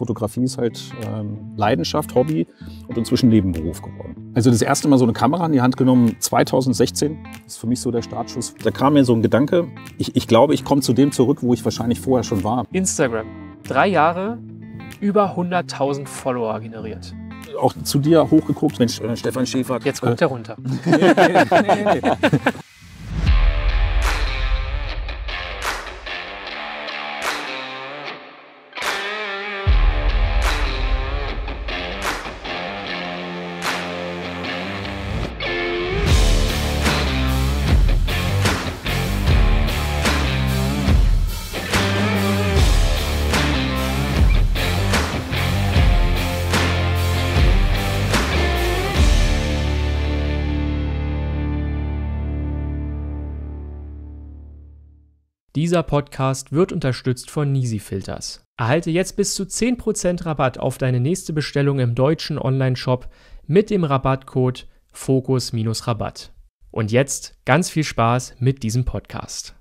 Fotografie ist halt Leidenschaft, Hobby und inzwischen Nebenberuf geworden. Also das erste Mal so eine Kamera in die Hand genommen, 2016, das ist für mich so der Startschuss. Da kam mir so ein Gedanke, ich glaube, ich komme zu dem zurück, wo ich wahrscheinlich vorher schon war. Instagram, 3 Jahre, über 100.000 Follower generiert. Auch zu dir hochgeguckt, Mensch, Stefan Schäfer. Jetzt guckt er runter. Nee. Dieser Podcast wird unterstützt von Nisi Filters. Erhalte jetzt bis zu 10% Rabatt auf deine nächste Bestellung im deutschen Onlineshop mit dem Rabattcode FOCUS-Rabatt. Und jetzt ganz viel Spaß mit diesem Podcast.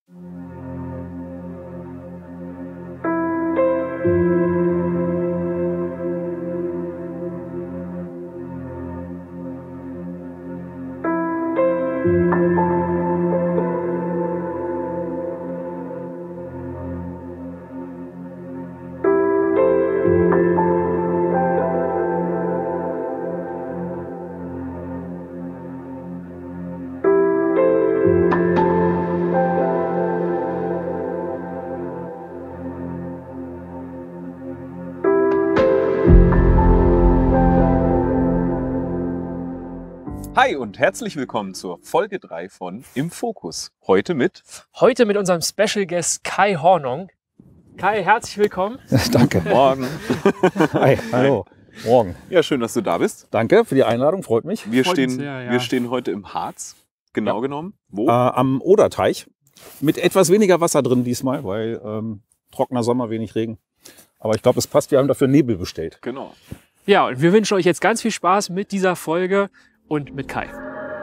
Hi und herzlich willkommen zur Folge 3 von Im Fokus. Heute mit unserem Special Guest Kai Hornung. Kai, herzlich willkommen. Danke. Morgen. Hi, hallo. Morgen. Ja, schön, dass du da bist. Danke für die Einladung, freut mich. Wir Freut uns stehen, sehr, ja. wir stehen heute im Harz, genau genommen. Wo? Am Oderteich mit etwas weniger Wasser drin diesmal, weil trockener Sommer, wenig Regen. Aber ich glaube, es passt, wir haben dafür Nebel bestellt. Genau. Ja, und wir wünschen euch jetzt ganz viel Spaß mit dieser Folge und mit Kai.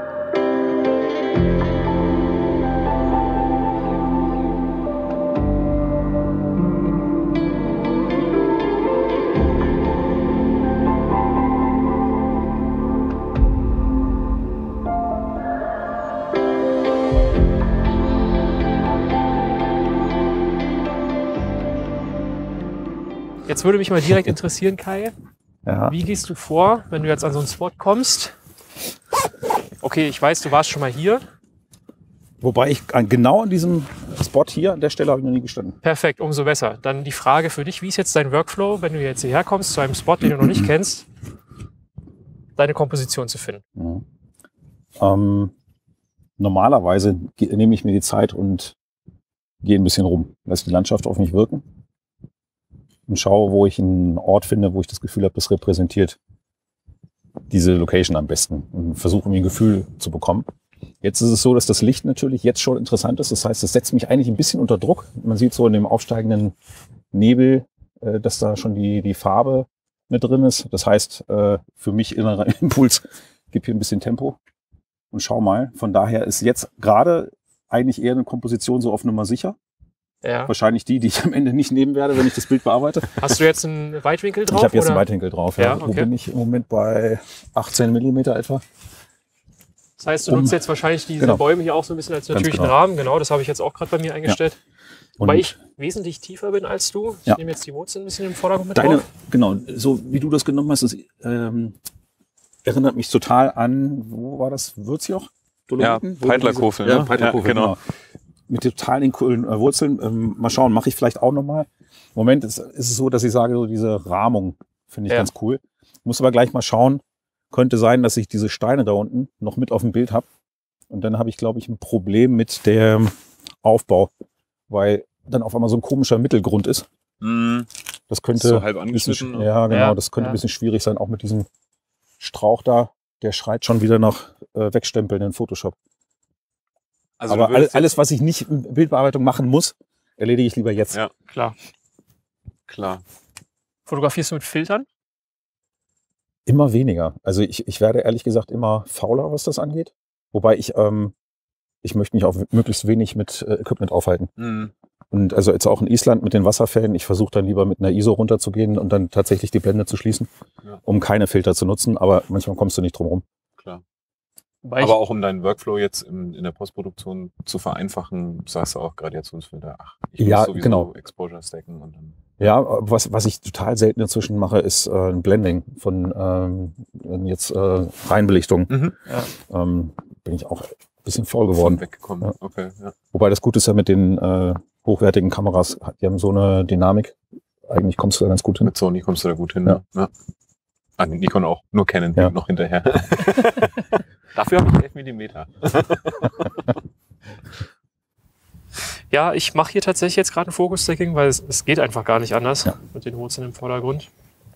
Jetzt würde mich mal direkt interessieren, Kai, Ja. wie gehst du vor, wenn du jetzt an so einen Spot kommst? Okay, ich weiß, du warst schon mal hier. Wobei ich genau an diesem Spot hier, an der Stelle habe ich noch nie gestanden. Perfekt, umso besser. Dann die Frage für dich, wie ist jetzt dein Workflow, wenn du jetzt hierher kommst, zu einem Spot, den du noch nicht kennst, deine Komposition zu finden? Mhm. Normalerweise nehme ich mir die Zeit und gehe ein bisschen rum. Lasse die Landschaft auf mich wirken und schaue, wo ich einen Ort finde, wo ich das Gefühl habe, das repräsentiert diese Location am besten und versuche mir ein Gefühl zu bekommen. Jetzt ist es so, dass das Licht natürlich jetzt schon interessant ist. Das heißt, es setzt mich eigentlich ein bisschen unter Druck. Man sieht so in dem aufsteigenden Nebel, dass da schon die Farbe mit drin ist. Das heißt, für mich innerer Impuls, gib hier ein bisschen Tempo und schau mal. Von daher ist jetzt gerade eigentlich eher eine Komposition so auf Nummer sicher. Ja. Wahrscheinlich die ich am Ende nicht nehmen werde, wenn ich das Bild bearbeite. Hast du jetzt einen Weitwinkel drauf? Ich habe jetzt oder? einen Weitwinkel drauf. Ja. Ja, okay. Wo bin ich im Moment bei 18 mm etwa? Das heißt, du nutzt jetzt wahrscheinlich diese Genau. Bäume hier auch so ein bisschen als natürlichen genau. Rahmen. Genau, das habe ich jetzt auch gerade bei mir eingestellt. Und Weil ich wesentlich tiefer bin als du. Ich Ja. nehme jetzt die Wurzeln ein bisschen im Vordergrund mit deine, drauf. genau, so wie du das genommen hast, das erinnert mich total an, wo war das? Würzjoch? Ja, Dolomiten? Wo Peitlerkofel, diese- ne? Ja, Peitlerkofel, Ja, genau. genau. Mit total den coolen Wurzeln. Mal schauen, mache ich vielleicht auch nochmal. Im Moment ist es so, dass ich sage, so diese Rahmung finde ich Ja. ganz cool. Muss aber gleich mal schauen. Könnte sein, dass ich diese Steine da unten noch mit auf dem Bild habe. Und dann habe ich, glaube ich, ein Problem mit dem Aufbau, weil dann auf einmal so ein komischer Mittelgrund ist. Das könnte So halb ein bisschen, angeschnitten. ja, genau, Ja, das könnte ja. ein bisschen schwierig sein, auch mit diesem Strauch da. Der schreit schon wieder nach Wegstempeln in Photoshop. Also Aber du würdest alles, was ich nicht in Bildbearbeitung machen muss, erledige ich lieber jetzt. Ja. Klar. Klar. Fotografierst du mit Filtern? Immer weniger. Also ich werde ehrlich gesagt immer fauler, was das angeht. Wobei ich möchte mich auch möglichst wenig mit Equipment aufhalten. Mhm. Und Und also jetzt auch in Island mit den Wasserfällen, ich versuche dann lieber mit einer ISO runterzugehen und dann tatsächlich die Blende zu schließen, um keine Filter zu nutzen. Aber manchmal kommst du nicht drum rum. Klar. Aber auch um deinen Workflow jetzt in der Postproduktion zu vereinfachen, sagst du auch Gradationsfilter. Ich muss sowieso Exposure stacken. Und dann ja, was ich total selten inzwischen mache, ist ein Blending von Reinbelichtung. Bin ich auch ein bisschen faul geworden. Weggekommen. Ja. Okay, ja. Wobei das Gute ist ja mit den hochwertigen Kameras, die haben so eine Dynamik. Eigentlich kommst du da ganz gut hin. Mit Sony kommst du da gut hin. Ja. Ja. Ah, Nikon auch, nur Canon noch hinterher. Dafür habe ich 11 Millimeter. Ja, ich mache hier tatsächlich jetzt gerade ein Focus-Stacking, weil es geht einfach gar nicht anders mit den Wurzeln im Vordergrund.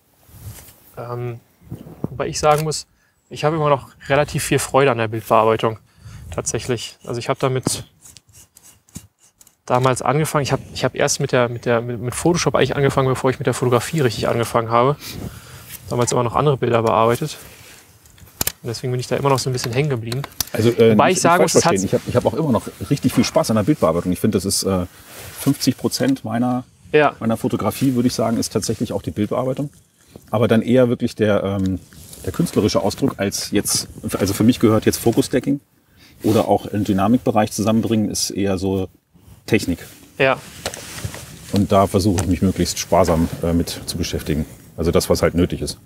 Wobei ich sagen muss, ich habe immer noch relativ viel Freude an der Bildbearbeitung. Tatsächlich. Also ich habe damit damals angefangen. Ich hab erst mit Photoshop eigentlich angefangen, bevor ich mit der Fotografie richtig angefangen habe. Damals immer noch andere Bilder bearbeitet. Und deswegen bin ich da immer noch so ein bisschen hängen geblieben. Also, wobei ich sagen muss, ich habe auch immer noch richtig viel Spaß an der Bildbearbeitung. Ich finde, das ist 50% meiner Fotografie, würde ich sagen, ist tatsächlich auch die Bildbearbeitung. Aber dann eher wirklich der künstlerische Ausdruck als jetzt, also für mich gehört jetzt Focus-Stacking oder auch im Dynamikbereich zusammenbringen, ist eher so Technik. Ja. Und da versuche ich mich möglichst sparsam mit zu beschäftigen. Also das, was halt nötig ist.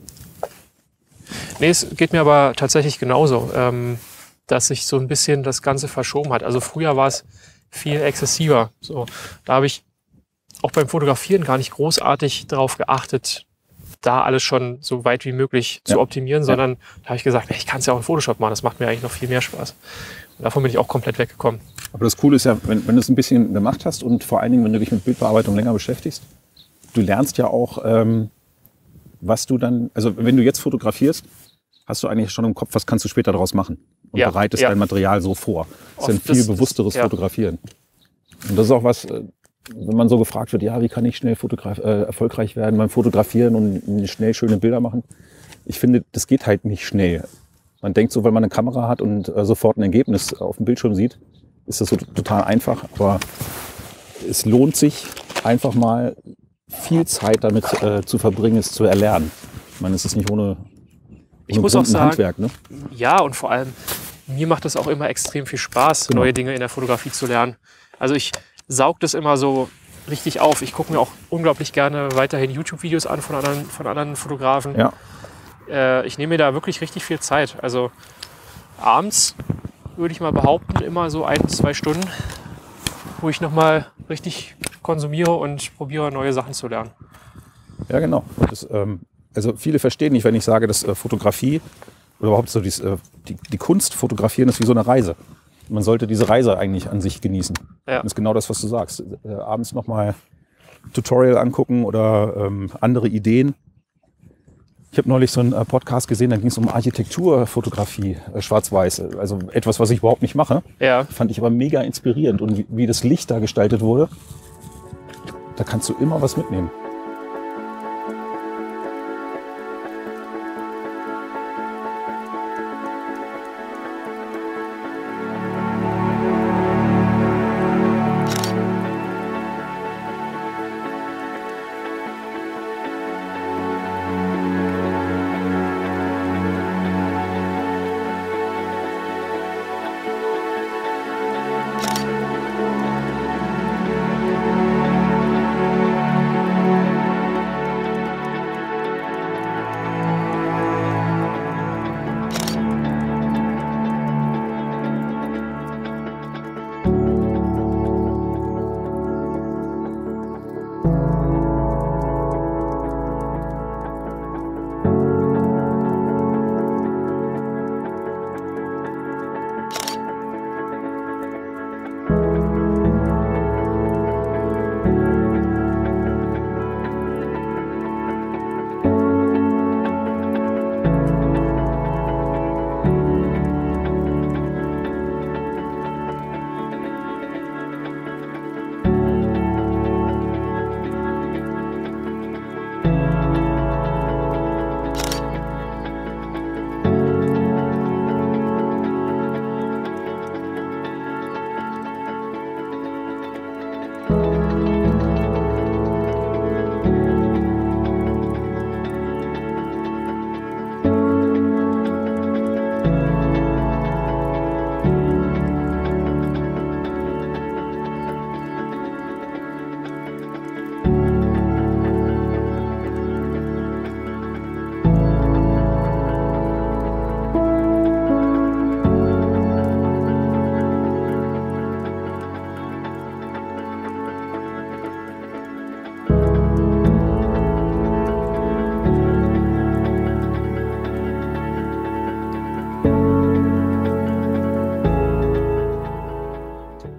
Nee, es geht mir aber tatsächlich genauso, dass sich so ein bisschen das Ganze verschoben hat. Also früher war es viel exzessiver. So, da habe ich auch beim Fotografieren gar nicht großartig darauf geachtet, da alles schon so weit wie möglich zu optimieren, sondern da habe ich gesagt, ich kann es ja auch in Photoshop machen, das macht mir eigentlich noch viel mehr Spaß. Und davon bin ich auch komplett weggekommen. Aber das Coole ist ja, wenn du es ein bisschen gemacht hast und vor allen Dingen, wenn du dich mit Bildbearbeitung länger beschäftigst, du lernst ja auch, was du dann, also wenn du jetzt fotografierst, hast du eigentlich schon im Kopf, was kannst du später daraus machen und bereitest dein Material so vor. Das ist ein viel bewussteres Fotografieren. Und das ist auch was, wenn man so gefragt wird, wie kann ich schnell erfolgreich werden beim Fotografieren und schnell schöne Bilder machen. Ich finde, das geht halt nicht schnell. Man denkt so, wenn man eine Kamera hat und sofort ein Ergebnis auf dem Bildschirm sieht, ist das so total einfach. Aber es lohnt sich einfach mal viel Zeit damit zu verbringen, es zu erlernen. Ich meine, es ist nicht ohne ich muss auch sagen, Handwerk, ne? Ja, und vor allem, mir macht es auch immer extrem viel Spaß, neue Dinge in der Fotografie zu lernen. Also ich saug das immer so richtig auf. Ich gucke mir auch unglaublich gerne weiterhin YouTube-Videos an von anderen Fotografen. Ja. Ich nehme mir da wirklich richtig viel Zeit. Also abends würde ich mal behaupten, immer so 1-2 Stunden, wo ich nochmal richtig konsumiere und probiere, neue Sachen zu lernen. Ja, genau. Und das, also viele verstehen nicht, wenn ich sage, dass Fotografie oder überhaupt so die Kunst fotografieren ist wie so eine Reise. Man sollte diese Reise eigentlich an sich genießen. Ja. Das ist genau das, was du sagst. Abends nochmal Tutorial angucken oder andere Ideen. Ich habe neulich so einen Podcast gesehen, da ging es um Architekturfotografie, schwarz-weiß. Also etwas, was ich überhaupt nicht mache. Ja. Fand ich aber mega inspirierend. Und wie das Licht da gestaltet wurde, da kannst du immer was mitnehmen.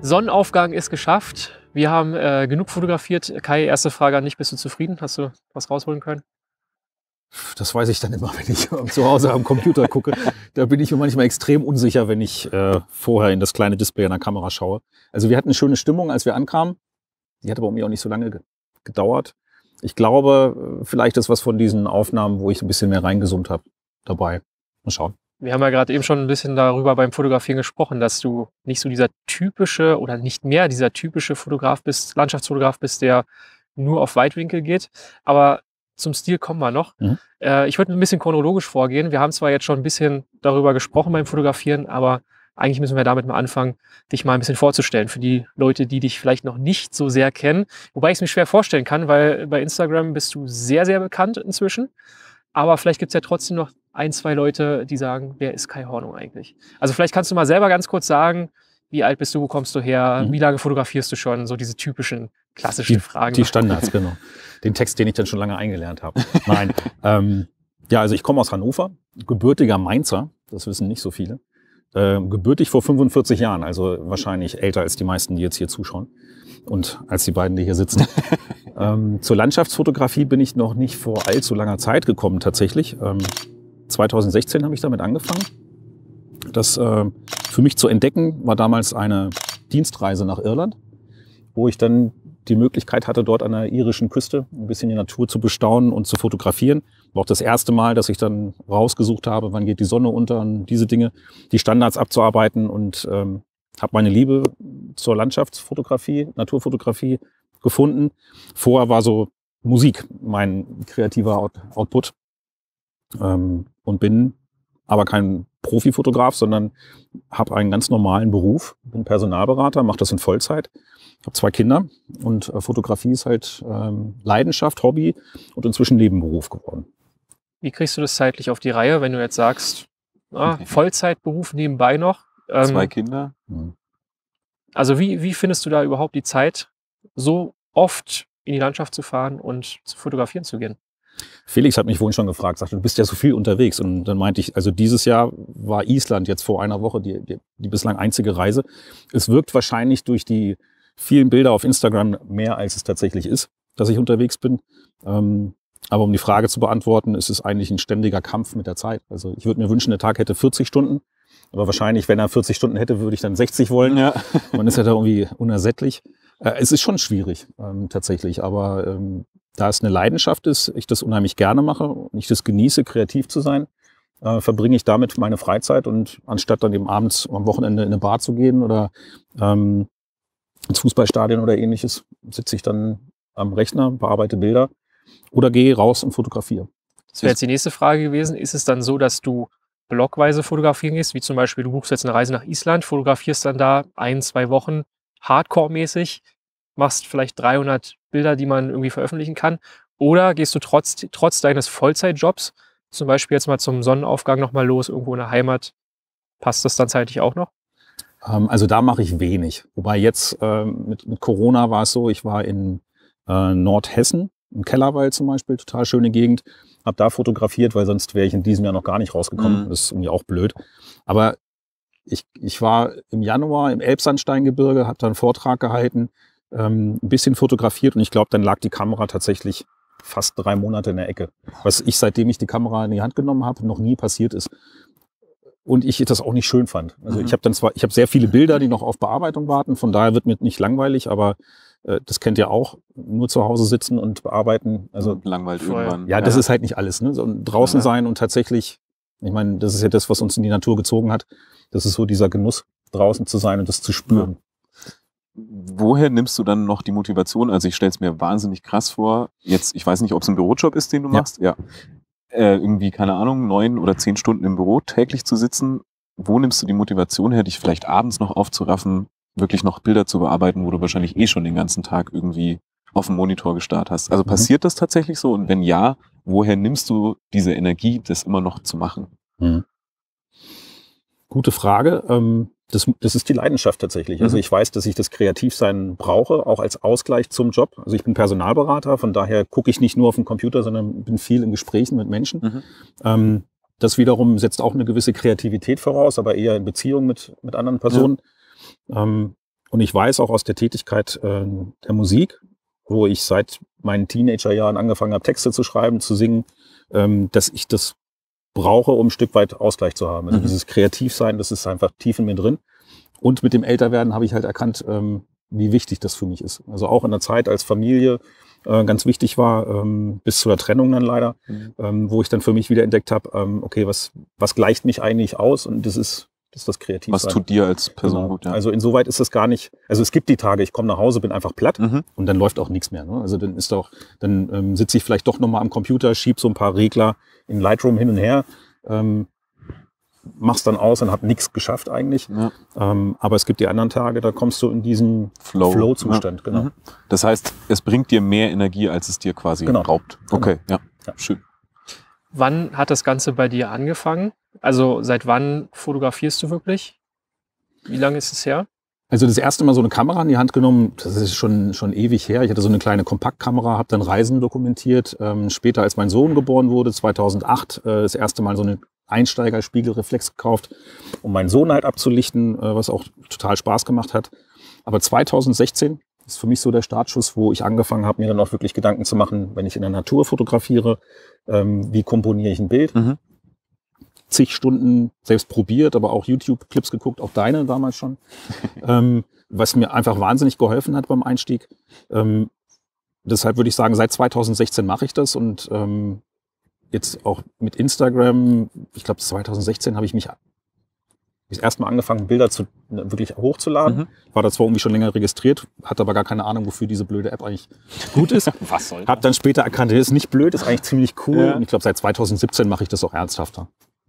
Sonnenaufgang ist geschafft. Wir haben genug fotografiert. Kai, erste Frage an dich. Bist du zufrieden? Hast du was rausholen können? Das weiß ich dann immer, wenn ich zu Hause am Computer gucke. Da bin ich mir manchmal extrem unsicher, wenn ich vorher in das kleine Display an der Kamera schaue. Also wir hatten eine schöne Stimmung, als wir ankamen. Die hat aber bei mir auch nicht so lange gedauert. Ich glaube, vielleicht ist was von diesen Aufnahmen, wo ich ein bisschen mehr reingezoomt habe, dabei. Mal schauen. Wir haben ja gerade eben schon ein bisschen darüber beim Fotografieren gesprochen, dass du nicht so dieser typische oder nicht mehr dieser typische Fotograf bist, Landschaftsfotograf bist, der nur auf Weitwinkel geht. Aber zum Stil kommen wir noch. Ich würde ein bisschen chronologisch vorgehen. Wir haben zwar jetzt schon ein bisschen darüber gesprochen beim Fotografieren, aber eigentlich müssen wir damit mal anfangen, dich mal ein bisschen vorzustellen für die Leute, die dich vielleicht noch nicht so sehr kennen. Wobei ich es mir schwer vorstellen kann, weil bei Instagram bist du sehr, sehr bekannt inzwischen. Aber vielleicht gibt es ja trotzdem noch ein, zwei Leute, die sagen, wer ist Kai Hornung eigentlich? Also vielleicht kannst du mal selber ganz kurz sagen, wie alt bist du, wo kommst du her, wie lange fotografierst du schon? So diese typischen, klassischen Fragen. Die Standards, genau. Den Text, den ich dann schon lange eingelernt habe. Nein. Ja, also ich komme aus Hannover, gebürtiger Mainzer, das wissen nicht so viele. Gebürtig vor 45 Jahren, also wahrscheinlich älter als die meisten, die jetzt hier zuschauen und als die beiden, die hier sitzen. Zur Landschaftsfotografie bin ich noch nicht vor allzu langer Zeit gekommen tatsächlich. 2016 habe ich damit angefangen. Das für mich zu entdecken war damals eine Dienstreise nach Irland, wo ich dann die Möglichkeit hatte, dort an der irischen Küste ein bisschen die Natur zu bestaunen und zu fotografieren. War auch das erste Mal, dass ich dann rausgesucht habe, wann geht die Sonne unter und diese Dinge, die Standards abzuarbeiten und habe meine Liebe zur Landschaftsfotografie, Naturfotografie gefunden. Vorher war so Musik mein kreativer Output und bin aber kein Profifotograf, sondern habe einen ganz normalen Beruf, bin Personalberater, mache das in Vollzeit, habe 2 Kinder und Fotografie ist halt Leidenschaft, Hobby und inzwischen Nebenberuf geworden. Wie kriegst du das zeitlich auf die Reihe, wenn du jetzt sagst, Vollzeitberuf nebenbei noch? 2 Kinder. Also wie findest du da überhaupt die Zeit, so oft in die Landschaft zu fahren und zu fotografieren zu gehen? Felix hat mich vorhin schon gefragt, sagte, du bist ja so viel unterwegs. Und dann meinte ich, also dieses Jahr war Island jetzt vor einer Woche die bislang einzige Reise. Es wirkt wahrscheinlich durch die vielen Bilder auf Instagram mehr, als es tatsächlich ist, dass ich unterwegs bin. Aber um die Frage zu beantworten, ist es eigentlich ein ständiger Kampf mit der Zeit. Also ich würde mir wünschen, der Tag hätte 40 Stunden. Aber wahrscheinlich, wenn er 40 Stunden hätte, würde ich dann 60 wollen. Ja. Man ist ja da irgendwie unersättlich. Es ist schon schwierig, tatsächlich. Aber da es eine Leidenschaft ist, ich das unheimlich gerne mache und ich das genieße, kreativ zu sein, verbringe ich damit meine Freizeit. Und anstatt dann eben abends am Wochenende in eine Bar zu gehen oder ins Fußballstadion oder ähnliches, sitze ich dann am Rechner, bearbeite Bilder oder gehe raus und fotografiere. Das wäre jetzt die nächste Frage gewesen. Ist es dann so, dass du blockweise fotografieren gehst, wie zum Beispiel du buchst jetzt eine Reise nach Island, fotografierst dann da 1-2 Wochen Hardcore-mäßig, machst vielleicht 300 Bilder, die man irgendwie veröffentlichen kann, oder gehst du trotz deines Vollzeitjobs zum Beispiel jetzt mal zum Sonnenaufgang nochmal los, irgendwo in der Heimat, passt das dann zeitlich auch noch? Also da mache ich wenig. Wobei jetzt mit Corona war es so, ich war in Nordhessen, im Kellerwald zum Beispiel, total schöne Gegend, habe da fotografiert, weil sonst wäre ich in diesem Jahr noch gar nicht rausgekommen. Das ist irgendwie auch blöd. Aber ich war im Januar im Elbsandsteingebirge, habe da einen Vortrag gehalten, ein bisschen fotografiert und ich glaube, dann lag die Kamera tatsächlich fast 3 Monate in der Ecke. Was ich, seitdem ich die Kamera in die Hand genommen habe, noch nie passiert ist. Und ich das auch nicht schön fand. Also ich habe sehr viele Bilder, die noch auf Bearbeitung warten, von daher wird mir nicht langweilig, aber das kennt ihr auch, nur zu Hause sitzen und bearbeiten. Also langweilt irgendwann. Ja, das ist halt nicht alles. Ne? So, draußen sein und tatsächlich, ich meine, das ist ja das, was uns in die Natur gezogen hat. Das ist so dieser Genuss, draußen zu sein und das zu spüren. Woher nimmst du dann noch die Motivation? Also ich stelle es mir wahnsinnig krass vor. Jetzt, ich weiß nicht, ob es ein Bürojob ist, den du machst. Ja. Irgendwie, keine Ahnung, 9 oder 10 Stunden im Büro täglich zu sitzen. Wo nimmst du die Motivation her, dich vielleicht abends noch aufzuraffen, wirklich noch Bilder zu bearbeiten, wo du wahrscheinlich schon den ganzen Tag irgendwie auf dem Monitor gestarrt hast? Also passiert das tatsächlich so? Und wenn ja, woher nimmst du diese Energie, das immer noch zu machen? Gute Frage. Das ist die Leidenschaft tatsächlich. Also ich weiß, dass ich das Kreativsein brauche, auch als Ausgleich zum Job. Also ich bin Personalberater, von daher gucke ich nicht nur auf den Computer, sondern bin viel in Gesprächen mit Menschen. Das wiederum setzt auch eine gewisse Kreativität voraus, aber eher in Beziehung mit anderen Personen. Und Und ich weiß auch aus der Tätigkeit der Musik, wo ich seit meinen Teenagerjahren angefangen habe, Texte zu schreiben, zu singen, dass ich das brauche, um ein Stück weit Ausgleich zu haben. Also dieses Kreativsein, das ist einfach tief in mir drin. Und mit dem Älterwerden habe ich halt erkannt, wie wichtig das für mich ist. Also auch in der Zeit als Familie ganz wichtig war, bis zu der Trennung dann leider, wo ich dann für mich wieder entdeckt habe, okay, was gleicht mich eigentlich aus? Und das ist das Kreativsein. Was tut dir als Person gut? Ja. Also insoweit ist das gar nicht, also es gibt die Tage, ich komme nach Hause, bin einfach platt und dann läuft auch nichts mehr. Ne? Also dann sitze ich vielleicht doch nochmal am Computer, schieb so ein paar Regler in Lightroom hin und her, mach's dann aus und hab nichts geschafft eigentlich. Ja. Aber es gibt die anderen Tage, da kommst du in diesen Flow-Zustand. Ja. Genau. Das heißt, es bringt dir mehr Energie, als es dir quasi raubt. Okay, ja, schön. Wann hat das Ganze bei dir angefangen? Also seit wann fotografierst du wirklich? Wie lange ist es her? Also das erste Mal so eine Kamera in die Hand genommen, das ist schon ewig her. Ich hatte so eine kleine Kompaktkamera, habe dann Reisen dokumentiert. Später, als mein Sohn geboren wurde, 2008, das erste Mal so eine Einsteiger-Spiegelreflex gekauft, um meinen Sohn halt abzulichten, was auch total Spaß gemacht hat. Aber 2016 ist für mich so der Startschuss, wo ich angefangen habe, mir dann auch wirklich Gedanken zu machen, wenn ich in der Natur fotografiere, wie komponiere ich ein Bild. Zig Stunden selbst probiert, aber auch YouTube-Clips geguckt, auch deine damals schon, was mir einfach wahnsinnig geholfen hat beim Einstieg. Deshalb würde ich sagen, seit 2016 mache ich das und jetzt auch mit Instagram, ich glaube 2016 habe ich mich das erste Mal angefangen, Bilder wirklich hochzuladen. War da zwar irgendwie schon länger registriert, hatte aber gar keine Ahnung, wofür diese blöde App eigentlich gut ist. Was soll das? Hab dann später erkannt, das ist nicht blöd, ist eigentlich ziemlich cool. Ja. Und ich glaube, seit 2017 mache ich das auch ernsthafter.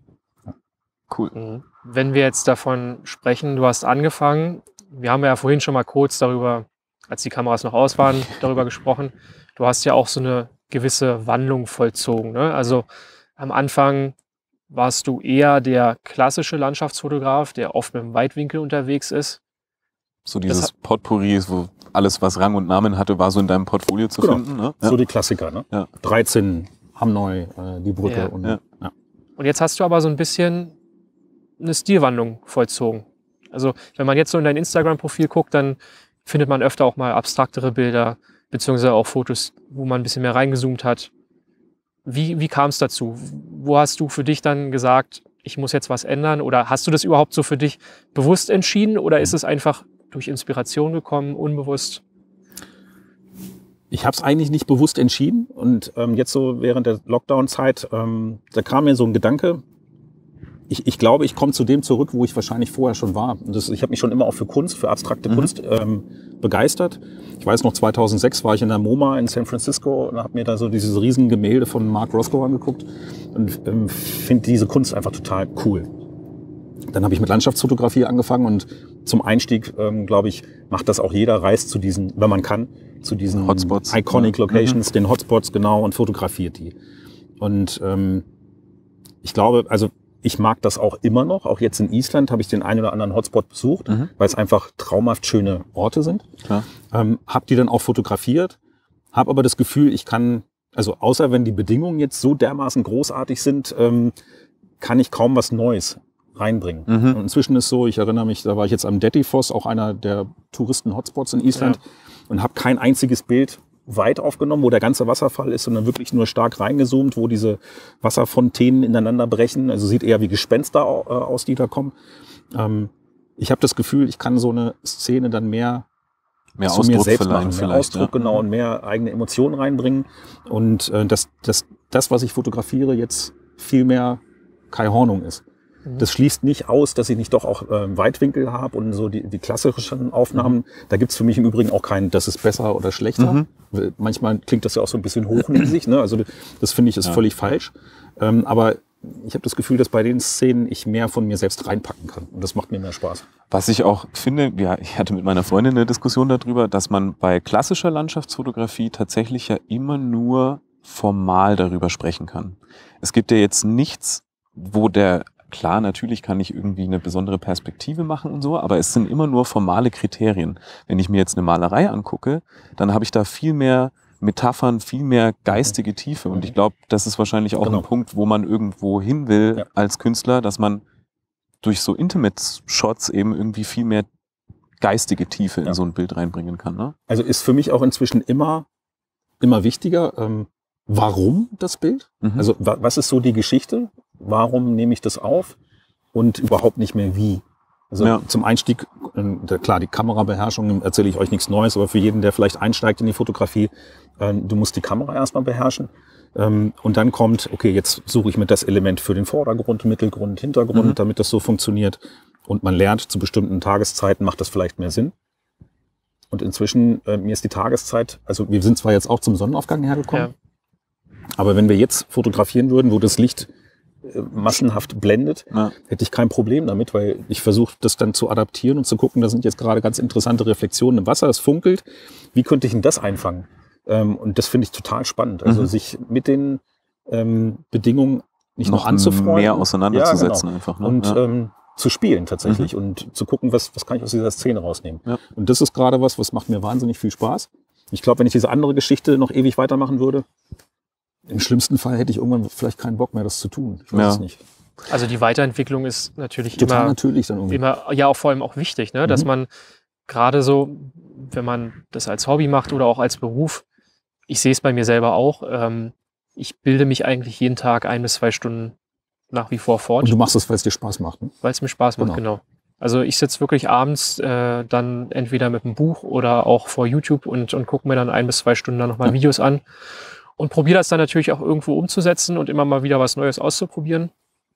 Cool. Wenn wir jetzt davon sprechen, du hast angefangen, wir haben ja vorhin schon mal kurz darüber, als die Kameras noch aus waren, darüber gesprochen, du hast ja auch so eine gewisse Wandlung vollzogen. Ne? Also am Anfang warst du eher der klassische Landschaftsfotograf, der oft mit dem Weitwinkel unterwegs ist. So dieses Potpourri, wo alles, was Rang und Namen hatte, war so in deinem Portfolio zu finden. Ne? Ja. So die Klassiker. Ne? Ja. 13, Hamneu, die Brücke. Ja. Und jetzt hast du aber so ein bisschen eine Stilwandlung vollzogen. Also wenn man jetzt so in dein Instagram-Profil guckt, dann findet man öfter auch mal abstraktere Bilder, beziehungsweise auch Fotos, wo man ein bisschen mehr reingezoomt hat. Wie kam es dazu? Wo hast du für dich dann gesagt, ich muss jetzt was ändern? Oder hast du das überhaupt so für dich bewusst entschieden? Oder ist es einfach durch Inspiration gekommen, unbewusst? Ich habe es eigentlich nicht bewusst entschieden. Und jetzt so während der Lockdown-Zeit, da kam mir so ein Gedanke, ich glaube, ich komme zu dem zurück, wo ich wahrscheinlich vorher schon war. Und ich habe mich schon immer auch für Kunst, für abstrakte Kunst begeistert. Ich weiß noch, 2006 war ich in der MoMA in San Francisco und habe mir da so dieses riesen Gemälde von Mark Roscoe angeguckt und finde diese Kunst einfach total cool. Dann habe ich mit Landschaftsfotografie angefangen und zum Einstieg, glaube ich, macht das auch jeder, reist zu diesen, wenn man kann, zu diesen Hotspots, Iconic Locations, den Hotspots genau, und fotografiert die. Und ich glaube, also ich mag das auch immer noch. Auch jetzt in Island habe ich den einen oder anderen Hotspot besucht, weil es einfach traumhaft schöne Orte sind. Habe die dann auch fotografiert, habe aber das Gefühl, ich kann, also außer wenn die Bedingungen jetzt so dermaßen großartig sind, kann ich kaum was Neues reinbringen. Und inzwischen ist so, ich erinnere mich, da war ich jetzt am Dettifoss, auch einer der Touristen-Hotspots in Island, und habe kein einziges Bild weit aufgenommen, wo der ganze Wasserfall ist, sondern wirklich nur stark reingezoomt, wo diese Wasserfontänen ineinander brechen. Also sieht eher wie Gespenster aus, die da kommen. Ich habe das Gefühl, ich kann so eine Szene dann mehr zu Ausdruck mir selbst verleihen, machen, mehr Ausdruck, genau, und mehr eigene Emotionen reinbringen. Und das, was ich fotografiere, jetzt viel mehr Kai Hornung ist. Das schließt nicht aus, dass ich nicht doch auch Weitwinkel habe und so die klassischen Aufnahmen. Da gibt's für mich im Übrigen auch kein, das ist besser oder schlechter. Manchmal klingt das ja auch so ein bisschen hochnäsig. Ne? Also das finde ich ist völlig falsch. Aber ich habe das Gefühl, dass bei den Szenen ich mehr von mir selbst reinpacken kann. Und das macht mir mehr Spaß. Was ich auch finde, ja, ich hatte mit meiner Freundin eine Diskussion darüber, dass man bei klassischer Landschaftsfotografie tatsächlich ja immer nur formal darüber sprechen kann. Es gibt ja jetzt nichts, wo klar, natürlich kann ich irgendwie eine besondere Perspektive machen und so, aber es sind immer nur formale Kriterien. Wenn ich mir jetzt eine Malerei angucke, dann habe ich da viel mehr Metaphern, viel mehr geistige Tiefe. Und ich glaube, das ist wahrscheinlich auch ein Punkt, wo man irgendwo hin will als Künstler, dass man durch so Intimate-Shots eben irgendwie viel mehr geistige Tiefe in so ein Bild reinbringen kann. Ne? Also ist für mich auch inzwischen immer wichtiger, warum das Bild? Also was ist so die Geschichte? Warum nehme ich das auf? Und überhaupt nicht mehr wie. Also zum Einstieg, klar, die Kamerabeherrschung, erzähle ich euch nichts Neues, aber für jeden, der vielleicht einsteigt in die Fotografie, du musst die Kamera erstmal beherrschen. Und dann kommt, okay, jetzt suche ich mir das Element für den Vordergrund, Mittelgrund, Hintergrund, damit das so funktioniert. Und man lernt, zu bestimmten Tageszeiten macht das vielleicht mehr Sinn. Und inzwischen, mir ist die Tageszeit, also wir sind zwar jetzt auch zum Sonnenaufgang hergekommen, aber wenn wir jetzt fotografieren würden, wo das Licht massenhaft blendet, hätte ich kein Problem damit, weil ich versuche, das dann zu adaptieren und zu gucken, da sind jetzt gerade ganz interessante Reflexionen im Wasser, es funkelt. Wie könnte ich denn das einfangen? Und das finde ich total spannend. Also sich mit den Bedingungen nicht noch anzufreunden. Mehr auseinanderzusetzen einfach. Ne? Und zu spielen tatsächlich und zu gucken, was kann ich aus dieser Szene rausnehmen. Ja. Und das ist gerade was macht mir wahnsinnig viel Spaß. Ich glaube, wenn ich diese andere Geschichte noch ewig weitermachen würde, im schlimmsten Fall hätte ich irgendwann vielleicht keinen Bock mehr, das zu tun. Ich weiß es nicht. Also die Weiterentwicklung ist natürlich total natürlich dann irgendwie. Immer, ja, auch vor allem auch wichtig, ne? Dass man gerade so, wenn man das als Hobby macht oder auch als Beruf, ich sehe es bei mir selber auch, ich bilde mich eigentlich jeden Tag 1 bis 2 Stunden nach wie vor fort. Und du machst das, weil es dir Spaß macht, ne? Weil es mir Spaß macht, genau. Also ich sitze wirklich abends dann entweder mit einem Buch oder auch vor YouTube und gucke mir dann 1 bis 2 Stunden dann nochmal Videos an. Und probiere das dann natürlich auch irgendwo umzusetzen und immer mal wieder was Neues auszuprobieren.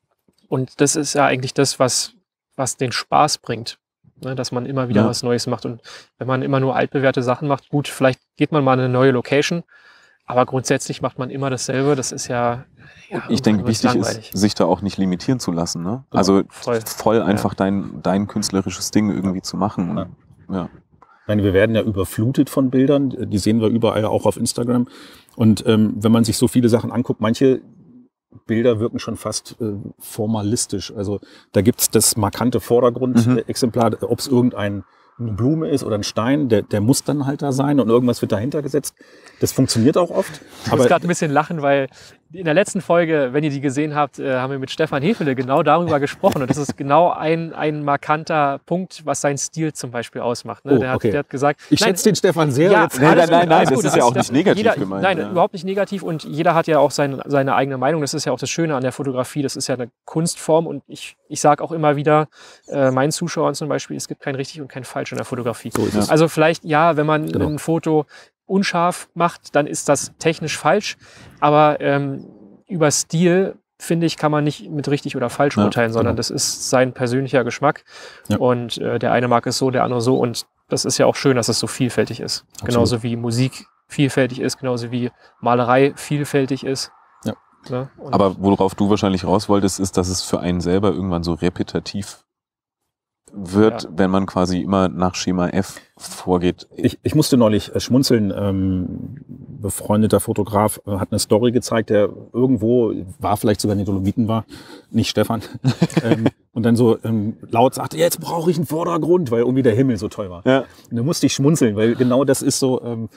Und das ist ja eigentlich das, was den Spaß bringt. Ne? Dass man immer wieder was Neues macht. Und wenn man immer nur altbewährte Sachen macht, gut, vielleicht geht man mal in eine neue Location. Aber grundsätzlich macht man immer dasselbe. Das ist ja ich denke, wichtig ist, sich da auch nicht limitieren zu lassen. Ne? Genau. Also voll einfach dein künstlerisches Ding irgendwie zu machen. Ja. Ich meine, wir werden ja überflutet von Bildern. Die sehen wir überall, auch auf Instagram. Und wenn man sich so viele Sachen anguckt, manche Bilder wirken schon fast formalistisch. Also da gibt's das markante Vordergrundexemplar, ob es irgendeine Blume ist oder ein Stein, der muss dann halt da sein und irgendwas wird dahinter gesetzt. Das funktioniert auch oft. Ich muss gerade ein bisschen lachen, weil in der letzten Folge, wenn ihr die gesehen habt, haben wir mit Stefan Hefele genau darüber gesprochen. Und das ist genau ein markanter Punkt, was sein Stil zum Beispiel ausmacht. Ne? Der hat gesagt... Ich schätze den Stefan sehr. Ja, nein, das ist ja auch nicht negativ gemeint. Nein, überhaupt nicht negativ. Und jeder hat ja auch seine eigene Meinung. Das ist ja auch das Schöne an der Fotografie. Das ist ja eine Kunstform. Und ich sage auch immer wieder meinen Zuschauern zum Beispiel, es gibt kein richtig und kein falsch in der Fotografie. So ist es. Also vielleicht, wenn man ein Foto unscharf macht, dann ist das technisch falsch. Aber über Stil, finde ich, kann man nicht mit richtig oder falsch urteilen, sondern das ist sein persönlicher Geschmack. Ja. Und der eine mag es so, der andere so. Und das ist ja auch schön, dass es so vielfältig ist. Absolut. Genauso wie Musik vielfältig ist, genauso wie Malerei vielfältig ist. Ja. Ne? Aber worauf du wahrscheinlich raus wolltest, ist, dass es für einen selber irgendwann so repetitiv wird, wenn man quasi immer nach Schema F vorgeht. Ich musste neulich schmunzeln. Befreundeter Fotograf hat eine Story gezeigt, der irgendwo war, vielleicht sogar in den Dolomiten war, nicht Stefan. Und dann so laut sagte, jetzt brauche ich einen Vordergrund, weil irgendwie der Himmel so toll war. Ja. Und dann musste ich schmunzeln, weil genau das ist so...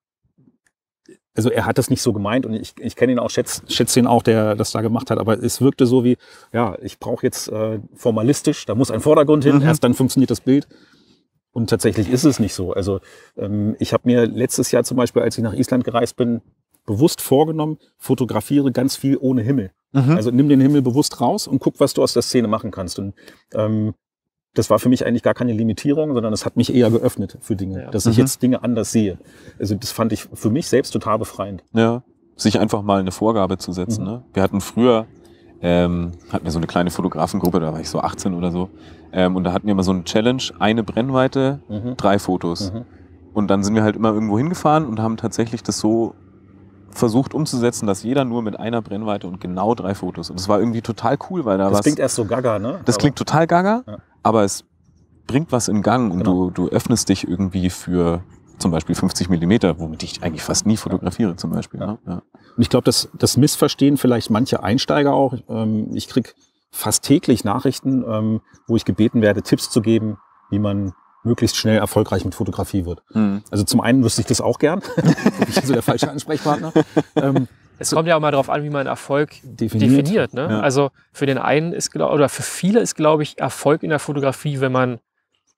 Also er hat das nicht so gemeint und ich kenne ihn auch, schätze ihn auch, der das da gemacht hat, aber es wirkte so wie, ich brauche jetzt formalistisch, da muss ein Vordergrund hin, erst dann funktioniert das Bild. Und tatsächlich ist es nicht so. Also ich habe mir letztes Jahr zum Beispiel, als ich nach Island gereist bin, bewusst vorgenommen, fotografiere ganz viel ohne Himmel. Also nimm den Himmel bewusst raus und guck, was du aus der Szene machen kannst. Und das war für mich eigentlich gar keine Limitierung, sondern es hat mich eher geöffnet für Dinge, dass ich jetzt Dinge anders sehe. Also das fand ich für mich selbst total befreiend. Ja, sich einfach mal eine Vorgabe zu setzen. Ne? Wir hatten früher, hatten wir so eine kleine Fotografengruppe, da war ich so 18 oder so. Und da hatten wir immer so eine Challenge, eine Brennweite, 3 Fotos. Und dann sind wir halt immer irgendwo hingefahren und haben tatsächlich das so versucht umzusetzen, dass jeder nur mit einer Brennweite und genau 3 Fotos. Und das war irgendwie total cool, weil da das klingt erst so gaga, ne? Das klingt total gaga, aber es bringt was in Gang und du öffnest dich irgendwie für zum Beispiel 50 Millimeter, womit ich eigentlich fast nie fotografiere zum Beispiel. Ne? Ja. Und ich glaube, das missverstehen vielleicht manche Einsteiger auch. Ich kriege fast täglich Nachrichten, wo ich gebeten werde, Tipps zu geben, wie man möglichst schnell erfolgreich mit Fotografie wird. Also zum einen wüsste ich das auch gern. Ich bin so der falsche Ansprechpartner. Es kommt ja auch mal darauf an, wie man Erfolg definiert. Ne? Ja. Also für den einen ist, oder für viele ist, glaube ich, Erfolg in der Fotografie, wenn man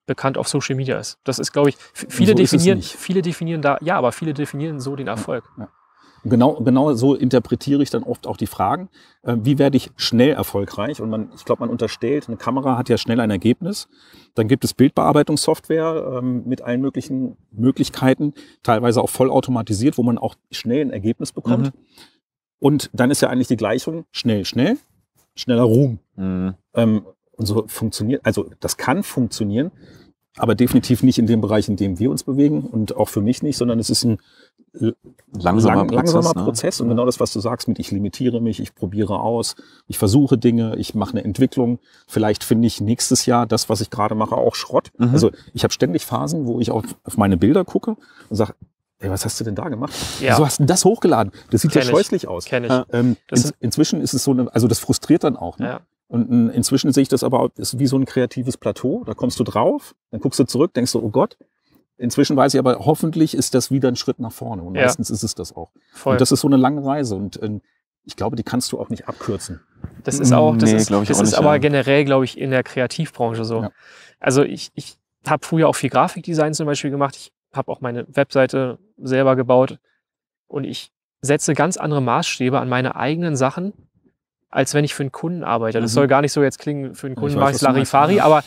bekannt auf Social Media ist. Das ist, glaube ich, viele definieren so den Erfolg. Ja. Genau so interpretiere ich dann oft auch die Fragen. Wie werde ich schnell erfolgreich? Und ich glaube, man unterstellt, eine Kamera hat ja schnell ein Ergebnis. Dann gibt es Bildbearbeitungssoftware mit allen möglichen Möglichkeiten, teilweise auch vollautomatisiert, wo man auch schnell ein Ergebnis bekommt. Und dann ist ja eigentlich die Gleichung, schnell, schneller Ruhm. Und so funktioniert, also das kann funktionieren, aber definitiv nicht in dem Bereich, in dem wir uns bewegen und auch für mich nicht, sondern es ist ein langsamer Prozess. Und genau das, was du sagst mit ich limitiere mich, ich probiere aus, ich versuche Dinge, ich mache eine Entwicklung. Vielleicht finde ich nächstes Jahr das, was ich gerade mache, auch Schrott. Also ich habe ständig Phasen, wo ich auf meine Bilder gucke und sage, ey, was hast du denn da gemacht? Ja. Wieso hast du denn das hochgeladen? Das sieht ja scheußlich aus. Kenn ich. Inzwischen ist es so, also das frustriert dann auch. Ne? Ja. Und inzwischen sehe ich das aber, ist wie so ein kreatives Plateau. Da kommst du drauf, dann guckst du zurück, denkst du, oh Gott. Inzwischen weiß ich aber, hoffentlich ist das wieder ein Schritt nach vorne. Und meistens ist es das auch. Voll. Und das ist so eine lange Reise. Und ich glaube, die kannst du auch nicht abkürzen. Das ist auch, das ist aber generell, glaube ich, in der Kreativbranche so. Ja. Also ich habe früher auch viel Grafikdesign zum Beispiel gemacht. Ich habe auch meine Webseite selber gebaut. Und ich setze ganz andere Maßstäbe an meine eigenen Sachen, als wenn ich für einen Kunden arbeite. Das soll gar nicht so jetzt klingen, für einen Kunden mache ich Larifari, aber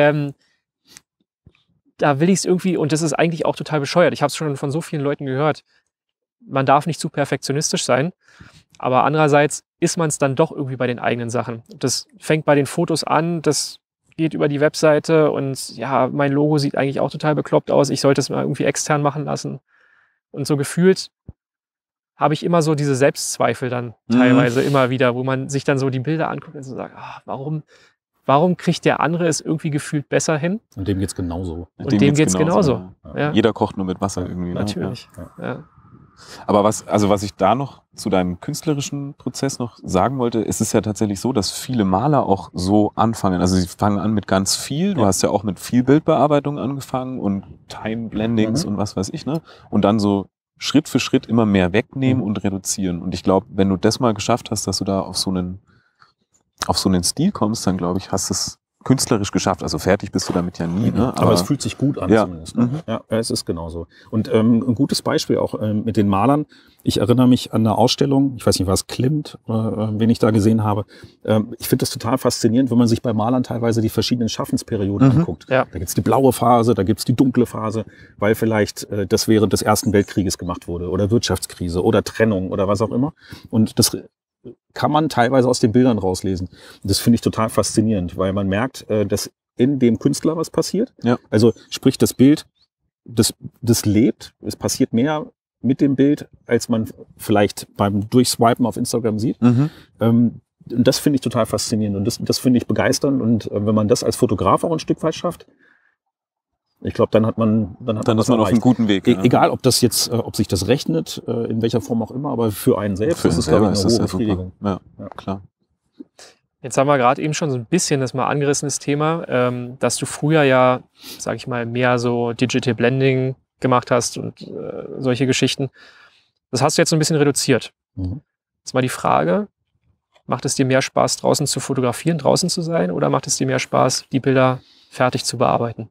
da will ich es irgendwie, und das ist eigentlich auch total bescheuert. Ich habe es schon von so vielen Leuten gehört, man darf nicht zu perfektionistisch sein, aber andererseits ist man es dann doch irgendwie bei den eigenen Sachen. Das fängt bei den Fotos an, das geht über die Webseite und ja, mein Logo sieht eigentlich auch total bekloppt aus. Ich sollte es mal irgendwie extern machen lassen. Und so gefühlt habe ich immer so diese Selbstzweifel dann teilweise immer wieder, wo man sich dann so die Bilder anguckt und so sagt, warum kriegt der andere es irgendwie gefühlt besser hin? Und dem geht's genauso. Und dem geht's genauso. Ja. Jeder kocht nur mit Wasser irgendwie. Natürlich. Ne? Ja. Aber was ich da noch zu deinem künstlerischen Prozess noch sagen wollte, es ist ja tatsächlich so, dass viele Maler auch so anfangen. Also sie fangen an mit ganz viel. Du hast ja auch mit viel Bildbearbeitung angefangen und Time-Blendings und was weiß ich, ne? Und dann so Schritt für Schritt immer mehr wegnehmen und reduzieren. Und ich glaube, wenn du das mal geschafft hast, dass du da auf so einen Stil kommst, dann glaube ich, hast du es künstlerisch geschafft. Also fertig bist du damit ja nie. Ne? Aber es fühlt sich gut an zumindest. Ne? Ja, es ist genauso. Und ein gutes Beispiel auch mit den Malern. Ich erinnere mich an eine Ausstellung, ich weiß nicht, was Klimt, wen ich da gesehen habe. Ich finde das total faszinierend, wenn man sich bei Malern teilweise die verschiedenen Schaffensperioden anguckt. Ja. Da gibt's die blaue Phase, da gibt's die dunkle Phase, weil vielleicht das während des Ersten Weltkrieges gemacht wurde oder Wirtschaftskrise oder Trennung oder was auch immer. Und das kann man teilweise aus den Bildern rauslesen. Und das finde ich total faszinierend, weil man merkt, dass in dem Künstler was passiert. Ja. Also sprich, das Bild, das lebt, es passiert mehr mit dem Bild, als man vielleicht beim Durchswipen auf Instagram sieht. Und das finde ich total faszinierend und das finde ich begeisternd. Und wenn man das als Fotograf auch ein Stück weit schafft, ich glaube, dann ist man auf einem guten Weg. Egal, ob das jetzt, ob sich das rechnet, in welcher Form auch immer, aber für einen selbst ist es, glaube ich, eine hohe Befriedigung. Ja, klar. Jetzt haben wir gerade eben schon so ein bisschen das mal angerissenes Thema, dass du früher ja, sag ich mal, mehr so Digital Blending gemacht hast und solche Geschichten. Das hast du jetzt so ein bisschen reduziert. Jetzt mal die Frage, macht es dir mehr Spaß, draußen zu fotografieren, draußen zu sein, oder macht es dir mehr Spaß, die Bilder fertig zu bearbeiten?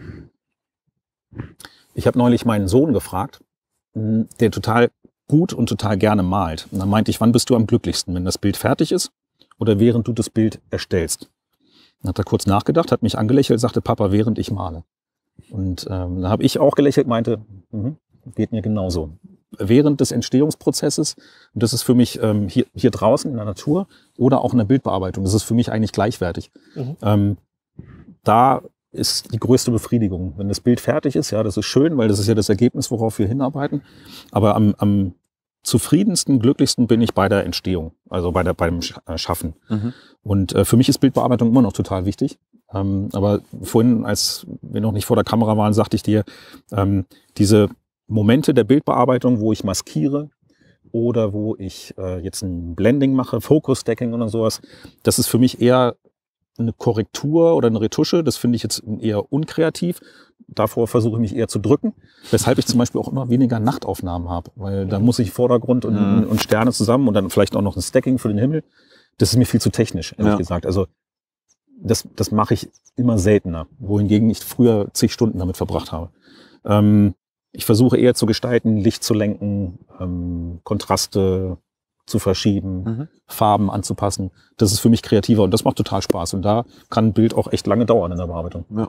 Ich habe neulich meinen Sohn gefragt, der total gut und total gerne malt. Und dann meinte ich, wann bist du am glücklichsten, wenn das Bild fertig ist oder während du das Bild erstellst? Dann hat er kurz nachgedacht, hat mich angelächelt, sagte, Papa, während ich male. Und dann habe ich auch gelächelt, meinte, geht mir genauso. Während des Entstehungsprozesses, und das ist für mich hier draußen in der Natur oder auch in der Bildbearbeitung, das ist für mich eigentlich gleichwertig. Da ist die größte Befriedigung. Wenn das Bild fertig ist, ja, das ist schön, weil das ist ja das Ergebnis, worauf wir hinarbeiten. Aber am zufriedensten, glücklichsten bin ich bei der Entstehung, also beim Schaffen. Und für mich ist Bildbearbeitung immer noch total wichtig. Aber vorhin, als wir noch nicht vor der Kamera waren, sagte ich dir, diese Momente der Bildbearbeitung, wo ich maskiere oder wo ich jetzt ein Blending mache, Focus-Stacking oder sowas, das ist für mich eher eine Korrektur oder eine Retusche, das finde ich jetzt eher unkreativ. Davor versuche ich mich eher zu drücken, weshalb ich zum Beispiel auch immer weniger Nachtaufnahmen habe, weil da muss ich Vordergrund und Sterne zusammen und dann vielleicht auch noch ein Stacking für den Himmel. Das ist mir viel zu technisch, ehrlich gesagt. Also das mache ich immer seltener, wohingegen ich früher zig Stunden damit verbracht habe. Ich versuche eher zu gestalten, Licht zu lenken, Kontraste zu verschieben, Farben anzupassen. Das ist für mich kreativer und das macht total Spaß. Und da kann ein Bild auch echt lange dauern in der Bearbeitung. Ja.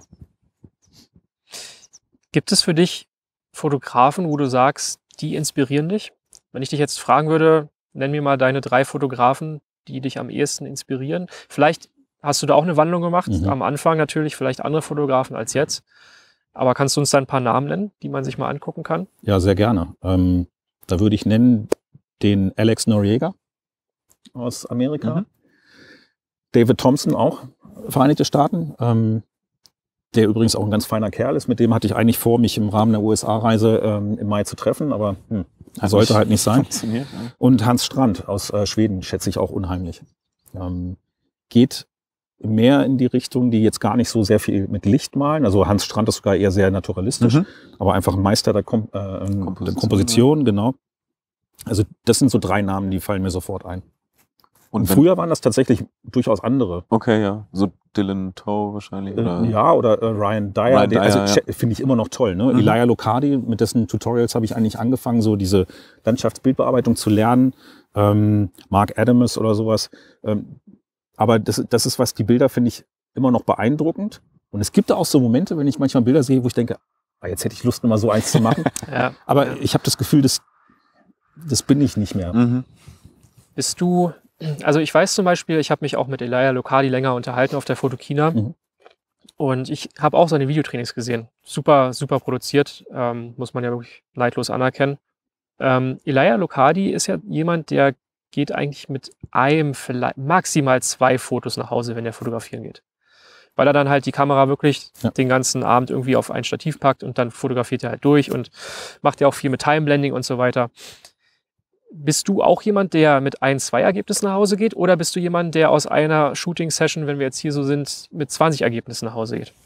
Gibt es für dich Fotografen, wo du sagst, die inspirieren dich? Wenn ich dich jetzt fragen würde, nenn mir mal deine 3 Fotografen, die dich am ehesten inspirieren. Vielleicht hast du da auch eine Wandlung gemacht. Am Anfang natürlich vielleicht andere Fotografen als jetzt. Aber kannst du uns da ein paar Namen nennen, die man sich mal angucken kann? Ja, sehr gerne. Da würde ich nennen den Alex Noriega aus Amerika. David Thompson auch, Vereinigte Staaten. Der übrigens auch ein ganz feiner Kerl ist. Mit dem hatte ich eigentlich vor, mich im Rahmen der USA-Reise im Mai zu treffen, aber sollte halt nicht sein. Ja. Und Hans Strand aus Schweden schätze ich auch unheimlich. Geht mehr in die Richtung, die jetzt gar nicht so sehr viel mit Licht malen. Also Hans Strand ist sogar eher sehr naturalistisch, aber einfach ein Meister der Komposition, genau. Also das sind so 3 Namen, die fallen mir sofort ein. Und früher waren das tatsächlich durchaus andere. Okay, ja. So Dylan Toe wahrscheinlich. Oder? Ja, oder Ryan Dyer. Also finde ich immer noch toll. Ne? Elia Locardi, mit dessen Tutorials habe ich eigentlich angefangen, so diese Landschaftsbildbearbeitung zu lernen. Mark Adamus oder sowas. Aber das ist was, die Bilder finde ich immer noch beeindruckend. Und es gibt da auch so Momente, wenn ich manchmal Bilder sehe, wo ich denke, jetzt hätte ich Lust, mal so eins zu machen. Aber ich habe das Gefühl, das bin ich nicht mehr. Bist du, also ich weiß zum Beispiel, ich habe mich auch mit Elia Locardi länger unterhalten auf der Fotokina. Und ich habe auch seine Videotrainings gesehen. Super, super produziert, muss man ja wirklich neidlos anerkennen. Elia Locardi ist ja jemand, der geht eigentlich mit einem, vielleicht maximal 2 Fotos nach Hause, wenn er fotografieren geht. Weil er dann halt die Kamera wirklich den ganzen Abend irgendwie auf ein Stativ packt und dann fotografiert er halt durch und macht ja auch viel mit Timeblending und so weiter. Bist du auch jemand, der mit 1-2 Ergebnissen nach Hause geht oder bist du jemand, der aus einer Shooting-Session, wenn wir jetzt hier so sind, mit 20 Ergebnissen nach Hause geht?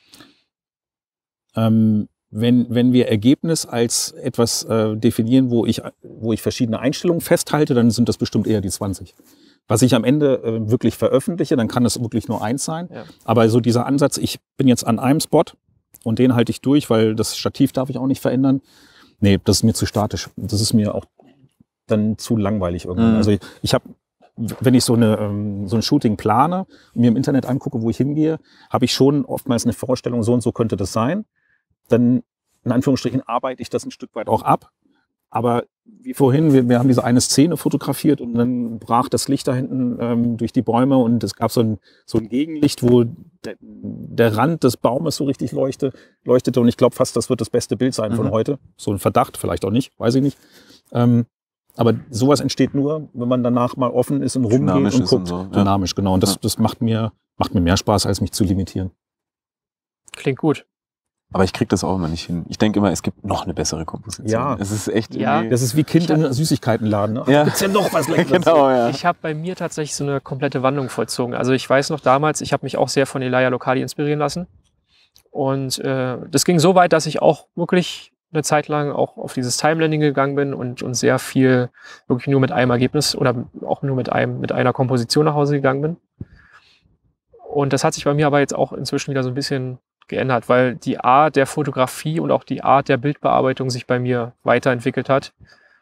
Wenn wir Ergebnis als etwas definieren, wo ich verschiedene Einstellungen festhalte, dann sind das bestimmt eher die 20. Was ich am Ende wirklich veröffentliche, dann kann das wirklich nur 1 sein. Ja. Aber so dieser Ansatz, ich bin jetzt an einem Spot und den halte ich durch, weil das Stativ darf ich auch nicht verändern. Nee, das ist mir zu statisch. Das ist mir auch dann zu langweilig irgendwann. Also ich habe, wenn ich so ein Shooting plane und mir im Internet angucke, wo ich hingehe, habe ich schon oftmals eine Vorstellung, so und so könnte das sein. Dann, in Anführungsstrichen, arbeite ich das ein Stück weit auch ab. Aber wie vorhin, wir haben diese eine Szene fotografiert und dann brach das Licht da hinten durch die Bäume und es gab so ein Gegenlicht, wo der Rand des Baumes so richtig leuchtete und ich glaube fast, das wird das beste Bild sein von heute. So ein Verdacht, vielleicht auch nicht, weiß ich nicht. Aber sowas entsteht nur, wenn man danach mal offen ist und rumgeht und guckt. So. Dynamisch, genau. Und das macht mir mehr Spaß, als mich zu limitieren. Klingt gut. Aber ich kriege das auch immer nicht hin. Ich denke immer, es gibt noch eine bessere Komposition. Ja. Es ist echt das ist wie Kind in einem Süßigkeitenladen. Ne? Ja. Gibt's ja noch was Leckeres. Genau, ja. Ich habe bei mir tatsächlich so eine komplette Wandlung vollzogen. Also ich weiß noch damals, ich habe mich auch sehr von Elia Locardi inspirieren lassen. Und das ging so weit, dass ich auch wirklich eine Zeit lang auch auf dieses Timeblending gegangen bin und sehr viel wirklich nur mit einem Ergebnis oder auch nur mit einer Komposition nach Hause gegangen bin. Und das hat sich bei mir aber jetzt auch inzwischen wieder so ein bisschen geändert, weil die Art der Fotografie und auch die Art der Bildbearbeitung sich bei mir weiterentwickelt hat.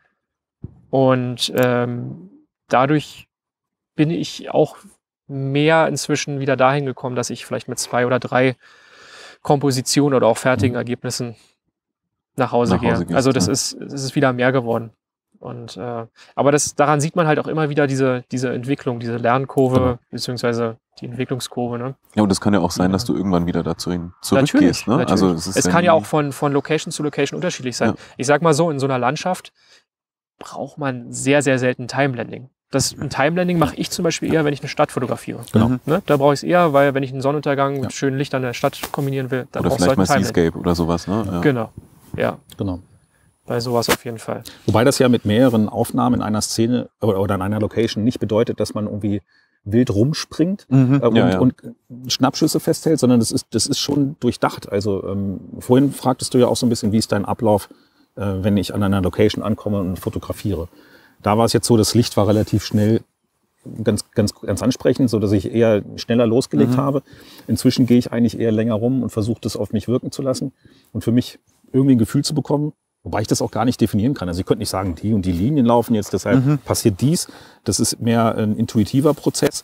Und dadurch bin ich auch mehr inzwischen wieder dahin gekommen, dass ich vielleicht mit 2 oder 3 Kompositionen oder auch fertigen Ergebnissen nach Hause gehe. Also das ist wieder mehr geworden. Und aber daran sieht man halt auch immer wieder diese Entwicklung, diese Lernkurve, beziehungsweise die Entwicklungskurve. Ne? Ja, und es kann ja auch sein, dass du irgendwann wieder zurückgehst. Natürlich. Also es kann ja auch von Location zu Location unterschiedlich sein. Ja. Ich sag mal so, in so einer Landschaft braucht man sehr, sehr selten Timeblending. Ein Timeblending mache ich zum Beispiel eher, wenn ich eine Stadt fotografiere. Genau. Ne? Da brauche ich es eher, weil wenn ich einen Sonnenuntergang mit schönen Lichtern der Stadt kombinieren will, dann brauche ich vielleicht mal Seascape oder sowas. Ne? Ja. Genau. Ja. Genau. Bei sowas auf jeden Fall. Wobei das ja mit mehreren Aufnahmen in einer Szene oder in einer Location nicht bedeutet, dass man irgendwie wild rumspringt und Schnappschüsse festhält, sondern das ist schon durchdacht. Also vorhin fragtest du ja auch so ein bisschen, wie ist dein Ablauf, wenn ich an einer Location ankomme und fotografiere. Da war es jetzt so, das Licht war relativ schnell ganz ansprechend, so dass ich eher schneller losgelegt habe. Inzwischen gehe ich eigentlich eher länger rum und versuche das auf mich wirken zu lassen und für mich irgendwie ein Gefühl zu bekommen, wobei ich das auch gar nicht definieren kann. Also ich könnte nicht sagen, die und die Linien laufen jetzt, deshalb passiert dies. Das ist mehr ein intuitiver Prozess.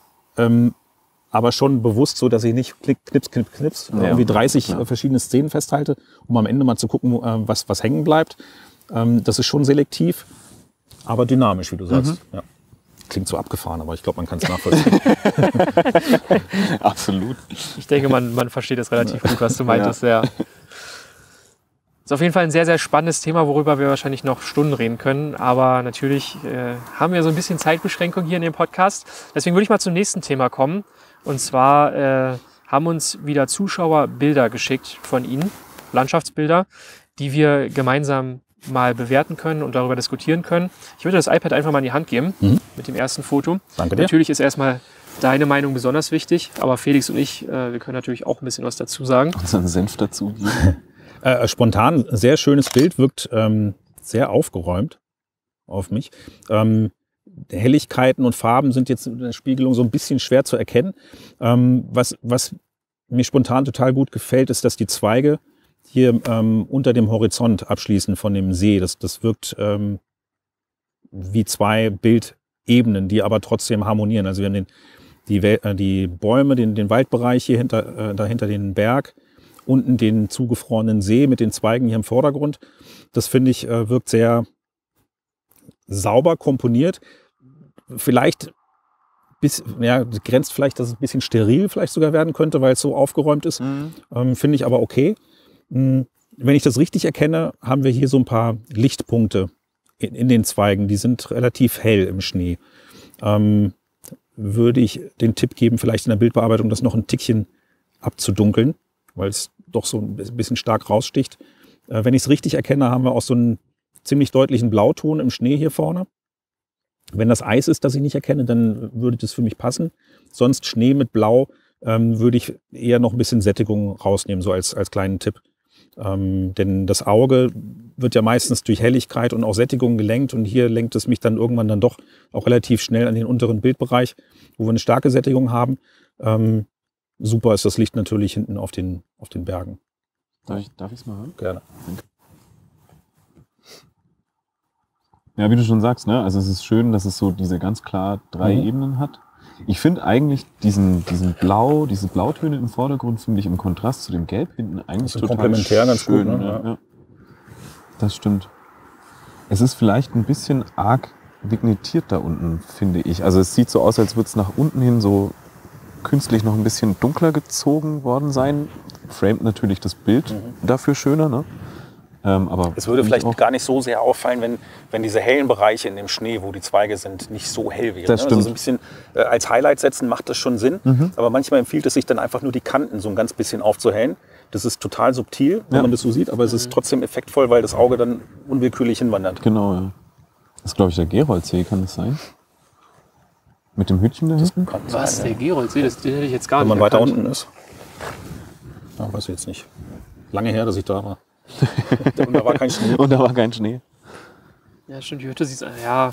Aber schon bewusst so, dass ich nicht knips, irgendwie 30 verschiedene Szenen festhalte, um am Ende mal zu gucken, was hängen bleibt. Das ist schon selektiv, aber dynamisch, wie du sagst. Ja. Klingt so abgefahren, aber ich glaube, man kann es nachvollziehen. Absolut. Ich denke, man versteht das relativ gut, was du meintest. Ja. Ist auf jeden Fall ein sehr, sehr spannendes Thema, worüber wir wahrscheinlich noch Stunden reden können. Aber natürlich haben wir so ein bisschen Zeitbeschränkung hier in dem Podcast. Deswegen würde ich mal zum nächsten Thema kommen. Und zwar haben uns wieder Zuschauer Bilder geschickt von ihnen, Landschaftsbilder, die wir gemeinsam mal bewerten können und darüber diskutieren können. Ich würde das iPad einfach mal in die Hand geben mit dem ersten Foto. Danke dir. Natürlich ist erstmal deine Meinung besonders wichtig, aber Felix und ich, wir können natürlich auch ein bisschen was dazu sagen. Unseren Senf dazu. Spontan, sehr schönes Bild, wirkt sehr aufgeräumt auf mich. Helligkeiten und Farben sind jetzt in der Spiegelung so ein bisschen schwer zu erkennen. Was mir spontan total gut gefällt, ist, dass die Zweige hier unter dem Horizont abschließen von dem See. Das wirkt wie zwei Bildebenen, die aber trotzdem harmonieren. Also wir haben die Bäume, den Waldbereich hier dahinter den Berg, unten den zugefrorenen See mit den Zweigen hier im Vordergrund. Das finde ich wirkt sehr sauber komponiert. Vielleicht grenzt vielleicht, dass es ein bisschen steril vielleicht sogar werden könnte, weil es so aufgeräumt ist. Finde ich aber okay. Wenn ich das richtig erkenne, haben wir hier so ein paar Lichtpunkte in den Zweigen. Die sind relativ hell im Schnee. Würde ich den Tipp geben, vielleicht in der Bildbearbeitung das noch ein Tickchen abzudunkeln, weil es doch so ein bisschen stark raussticht. Wenn ich es richtig erkenne, haben wir auch so einen ziemlich deutlichen Blauton im Schnee hier vorne. Wenn das Eis ist, das ich nicht erkenne, dann würde das für mich passen. Sonst Schnee mit Blau würde ich eher noch ein bisschen Sättigung rausnehmen, so als kleinen Tipp. Denn das Auge wird ja meistens durch Helligkeit und auch Sättigung gelenkt und hier lenkt es mich dann irgendwann dann doch auch relativ schnell an den unteren Bildbereich, wo wir eine starke Sättigung haben. Super ist das Licht natürlich hinten auf den Bergen. Darf ich es mal hören? Gerne. Danke. Ja, wie du schon sagst, ne? Also es ist schön, dass es so diese ganz klar 3 Ebenen hat. Ich finde eigentlich diese Blautöne im Vordergrund finde ich im Kontrast zu dem Gelb hinten eigentlich so total komplementär ganz schön. gut. Ne? Ja. Das stimmt. Es ist vielleicht ein bisschen arg vignettiert da unten, finde ich. Also es sieht so aus, als würde es nach unten hin so künstlich noch ein bisschen dunkler gezogen worden sein. Framet natürlich das Bild dafür schöner, ne? Aber es würde vielleicht gar nicht so sehr auffallen, wenn diese hellen Bereiche in dem Schnee, wo die Zweige sind, nicht so hell wären. Das stimmt. Also so ein bisschen als Highlight setzen macht das schon Sinn. Aber manchmal empfiehlt es sich dann einfach nur die Kanten so ein ganz bisschen aufzuhellen. Das ist total subtil, wenn man das so sieht, aber es ist trotzdem effektvoll, weil das Auge dann unwillkürlich hinwandert. Genau, ja. Das ist, glaube ich, der Geroldsee, kann das sein? Mit dem Hütchen da hinten? Was, der Geroldsee? Den hätte ich jetzt gar Wenn nicht man weiter erkannt. unten ist. Ja, weiß ich jetzt nicht. Lange her, dass ich da war. Und da war kein Schnee. Und da war kein Schnee. Ja, stimmt, die Hütte sieht ja.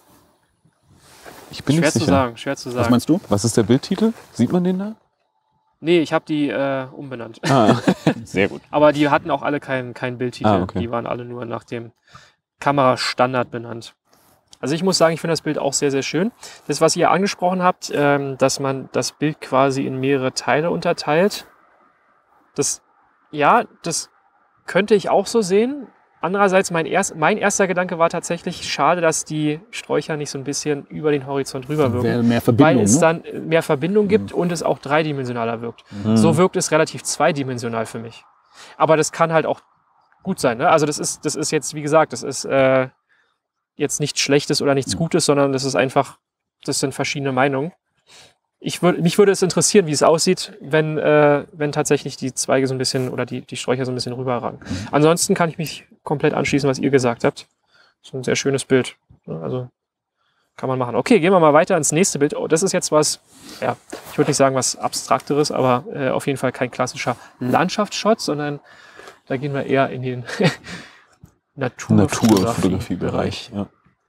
Ich bin nicht sicher. Schwer zu sagen. Was meinst du? Was ist der Bildtitel? Sieht man den da? Nee, ich habe die umbenannt. Ah, sehr gut. Aber die hatten auch alle keinen Bildtitel. Ah, okay. Die waren alle nur nach dem Kamerastandard benannt. Also ich muss sagen, ich finde das Bild auch sehr, sehr schön. Das, was ihr angesprochen habt, dass man das Bild quasi in mehrere Teile unterteilt, das könnte ich auch so sehen. Andererseits, mein erster Gedanke war tatsächlich, schade, dass die Sträucher nicht so ein bisschen über den Horizont rüber wirken. Mehr Verbindung, weil es ne? dann mehr Verbindung gibt und es auch dreidimensionaler wirkt. So wirkt es relativ zweidimensional für mich. Aber das kann halt auch gut sein. Ne? Also das ist jetzt, wie gesagt, das ist jetzt nichts Schlechtes oder nichts Gutes, sondern das sind verschiedene Meinungen. Mich würde es interessieren, wie es aussieht, wenn tatsächlich die Zweige so ein bisschen oder die Sträucher so ein bisschen rüberragen. Ansonsten kann ich mich komplett anschließen, was ihr gesagt habt. Das ist ein sehr schönes Bild. Also kann man machen. Okay, gehen wir mal weiter ins nächste Bild. Oh, das ist jetzt was, ja, ich würde nicht sagen was Abstrakteres, aber auf jeden Fall kein klassischer Landschaftsshot, sondern da gehen wir eher in den Naturfotografie-Bereich. Ja.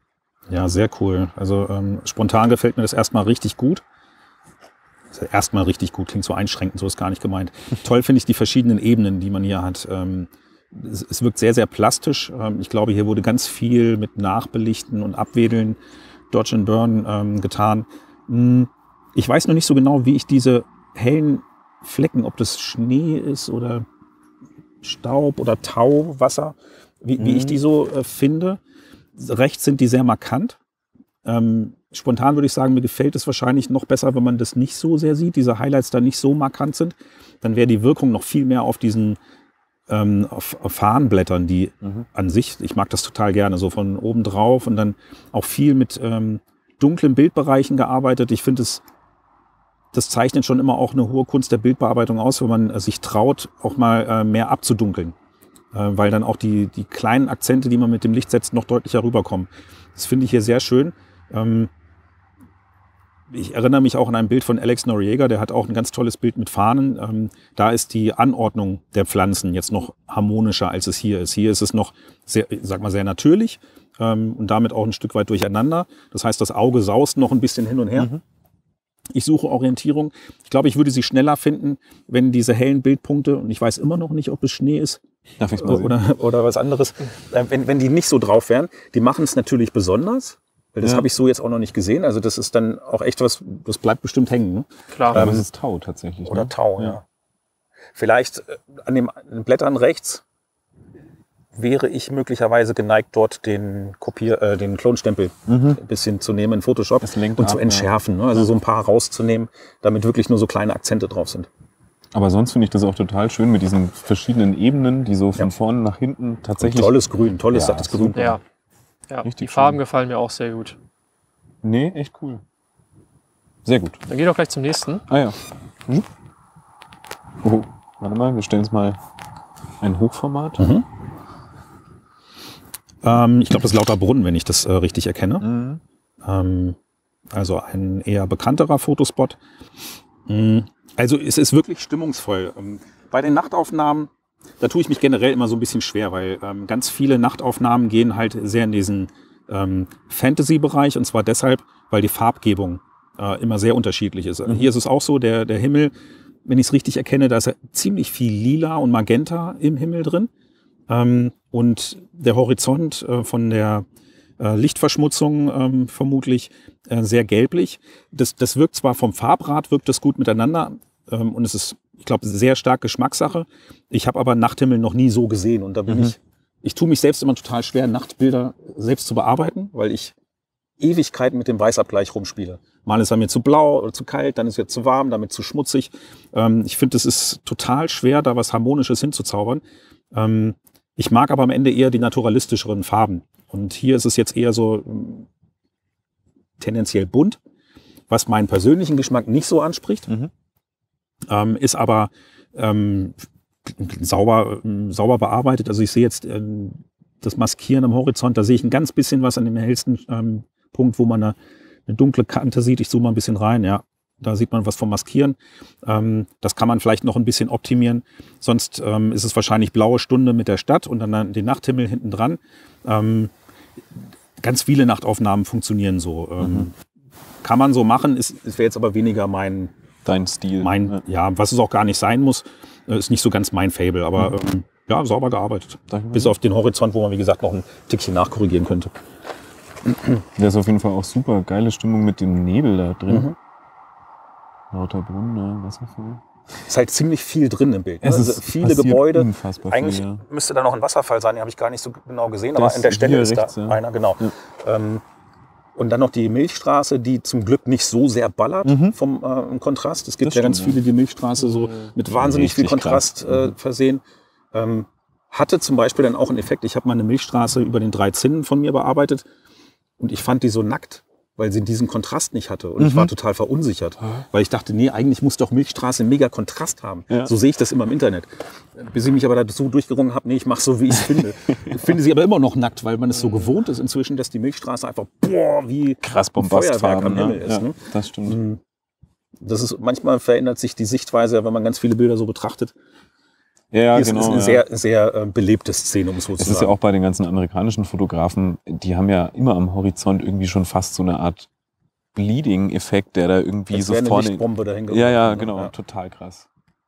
Ja, sehr cool. Also spontan gefällt mir das erstmal richtig gut. Also erstmal richtig gut, klingt so einschränkend, so ist gar nicht gemeint. Toll finde ich die verschiedenen Ebenen, die man hier hat. Es wirkt sehr, sehr plastisch. Ich glaube, hier wurde ganz viel mit Nachbelichten und Abwedeln, Dodge and Burn getan. Ich weiß noch nicht so genau, wie ich diese hellen Flecken, ob das Schnee ist oder Staub oder Tauwasser, wie ich die so finde. Rechts sind die sehr markant. Spontan würde ich sagen, mir gefällt es wahrscheinlich noch besser, wenn man das nicht so sehr sieht, diese Highlights da nicht so markant sind. Dann wäre die Wirkung noch viel mehr auf diesen auf Farnblättern, die an sich, ich mag das total gerne, so von oben drauf und dann auch viel mit dunklen Bildbereichen gearbeitet. Ich finde, das zeichnet schon immer auch eine hohe Kunst der Bildbearbeitung aus, wenn man sich traut, auch mal mehr abzudunkeln. Weil dann auch die kleinen Akzente, die man mit dem Licht setzt, noch deutlicher rüberkommen. Das finde ich hier sehr schön. Ich erinnere mich auch an ein Bild von Alex Noriega, der hat auch ein ganz tolles Bild mit Fahnen. Da ist die Anordnung der Pflanzen jetzt noch harmonischer, als es hier ist. Hier ist es noch sehr, sag mal, sehr natürlich und damit auch ein Stück weit durcheinander. Das heißt, das Auge saust noch ein bisschen hin und her. Ich suche Orientierung. Ich glaube, ich würde sie schneller finden, wenn diese hellen Bildpunkte, und ich weiß immer noch nicht, ob es Schnee ist oder was anderes, wenn die nicht so drauf wären. Die machen es natürlich besonders, weil das habe ich so jetzt auch noch nicht gesehen. Also das ist dann auch echt was, das bleibt bestimmt hängen. Ne? Klar, aber es ist Tau tatsächlich. Oder Tau, ja. Vielleicht an den Blättern rechts wäre ich möglicherweise geneigt, dort den Klonstempel ein bisschen zu nehmen in Photoshop und zu entschärfen. Ne? Also so ein paar rauszunehmen, damit wirklich nur so kleine Akzente drauf sind. Aber sonst finde ich das auch total schön mit diesen verschiedenen Ebenen, die so von vorne nach hinten tatsächlich... Und tolles Grün, tolles sattes Grün. Ja, die Farben gefallen mir auch sehr gut. Nee, echt cool. Sehr gut. Dann geh doch gleich zum nächsten. Ah ja. Oh, warte mal, wir stellen uns mal ein Hochformat. Ich glaube, das ist Lauterbrunnen, wenn ich das richtig erkenne. Also ein eher bekannterer Fotospot. Also es ist wirklich stimmungsvoll. Bei den Nachtaufnahmen, da tue ich mich generell immer so ein bisschen schwer, weil ganz viele Nachtaufnahmen gehen halt sehr in diesen Fantasy-Bereich, und zwar deshalb, weil die Farbgebung immer sehr unterschiedlich ist. Hier ist es auch so, der Himmel, wenn ich es richtig erkenne, da ist ja ziemlich viel Lila und Magenta im Himmel drin. Und der Horizont von der Lichtverschmutzung vermutlich sehr gelblich. Das wirkt zwar vom Farbrad, wirkt das gut miteinander und es ist, ich glaube, sehr stark Geschmackssache. Ich habe aber Nachthimmel noch nie so gesehen und da bin ich tue mich selbst immer total schwer, Nachtbilder selbst zu bearbeiten, weil ich Ewigkeiten mit dem Weißabgleich rumspiele. Mal ist er mir zu blau oder zu kalt, dann ist er zu warm, damit zu schmutzig. Ich finde, es ist total schwer, da was Harmonisches hinzuzaubern. Ich mag aber am Ende eher die naturalistischeren Farben. Und hier ist es jetzt eher so tendenziell bunt, was meinen persönlichen Geschmack nicht so anspricht. Ist aber sauber bearbeitet. Also ich sehe jetzt das Maskieren am Horizont, da sehe ich ein ganz bisschen was an dem hellsten Punkt, wo man eine dunkle Kante sieht. Ich zoome mal ein bisschen rein, ja. Da sieht man was vom Maskieren. Das kann man vielleicht noch ein bisschen optimieren. Sonst ist es wahrscheinlich blaue Stunde mit der Stadt und dann den Nachthimmel hinten dran. Ganz viele Nachtaufnahmen funktionieren so. Kann man so machen, es wäre jetzt aber weniger dein Stil. Was es auch gar nicht sein muss. Ist nicht so ganz mein Fable, aber sauber gearbeitet. Bis auf den Horizont, wo man, wie gesagt, noch ein Tickchen nachkorrigieren könnte. Da ist auf jeden Fall auch super geile Stimmung mit dem Nebel da drin. Lauterbrunnen, Wasserfall. Ist halt ziemlich viel drin im Bild. Ne? Es also viele Gebäude. Eigentlich viel, müsste da noch ein Wasserfall sein, den habe ich gar nicht so genau gesehen, aber an der Stelle ist rechts, da einer, genau. Ja. Und dann noch die Milchstraße, die zum Glück nicht so sehr ballert vom Kontrast. Es gibt ja ganz viele, die Milchstraße so mit wahnsinnig viel Kontrast versehen. Hatte zum Beispiel dann auch einen Effekt. Ich habe mal eine Milchstraße über den 3 Zinnen von mir bearbeitet und ich fand die so nackt, weil sie diesen Kontrast nicht hatte. Und ich war total verunsichert, weil ich dachte, nee, eigentlich muss doch Milchstraße mega Kontrast haben. Ja. So sehe ich das immer im Internet. Bis ich mich aber dazu durchgerungen habe, nee, ich mache so, wie ich es finde. Ich finde sie aber immer noch nackt, weil man es so gewohnt ist inzwischen, dass die Milchstraße einfach wie krass ein Feuerwerk am Himmel ist. Ja, ne? Das stimmt. Manchmal verändert sich die Sichtweise, wenn man ganz viele Bilder so betrachtet. Ja, Hier genau. ist eine sehr belebte Szene, um es so zu Es sagen. ist ja auch bei den ganzen amerikanischen Fotografen, die haben ja immer am Horizont irgendwie schon fast so eine Art Bleeding-Effekt, der da irgendwie Als so wäre eine vorne... Lichtbombe dahin geworfen, Ja, ne? genau, Ja. total krass.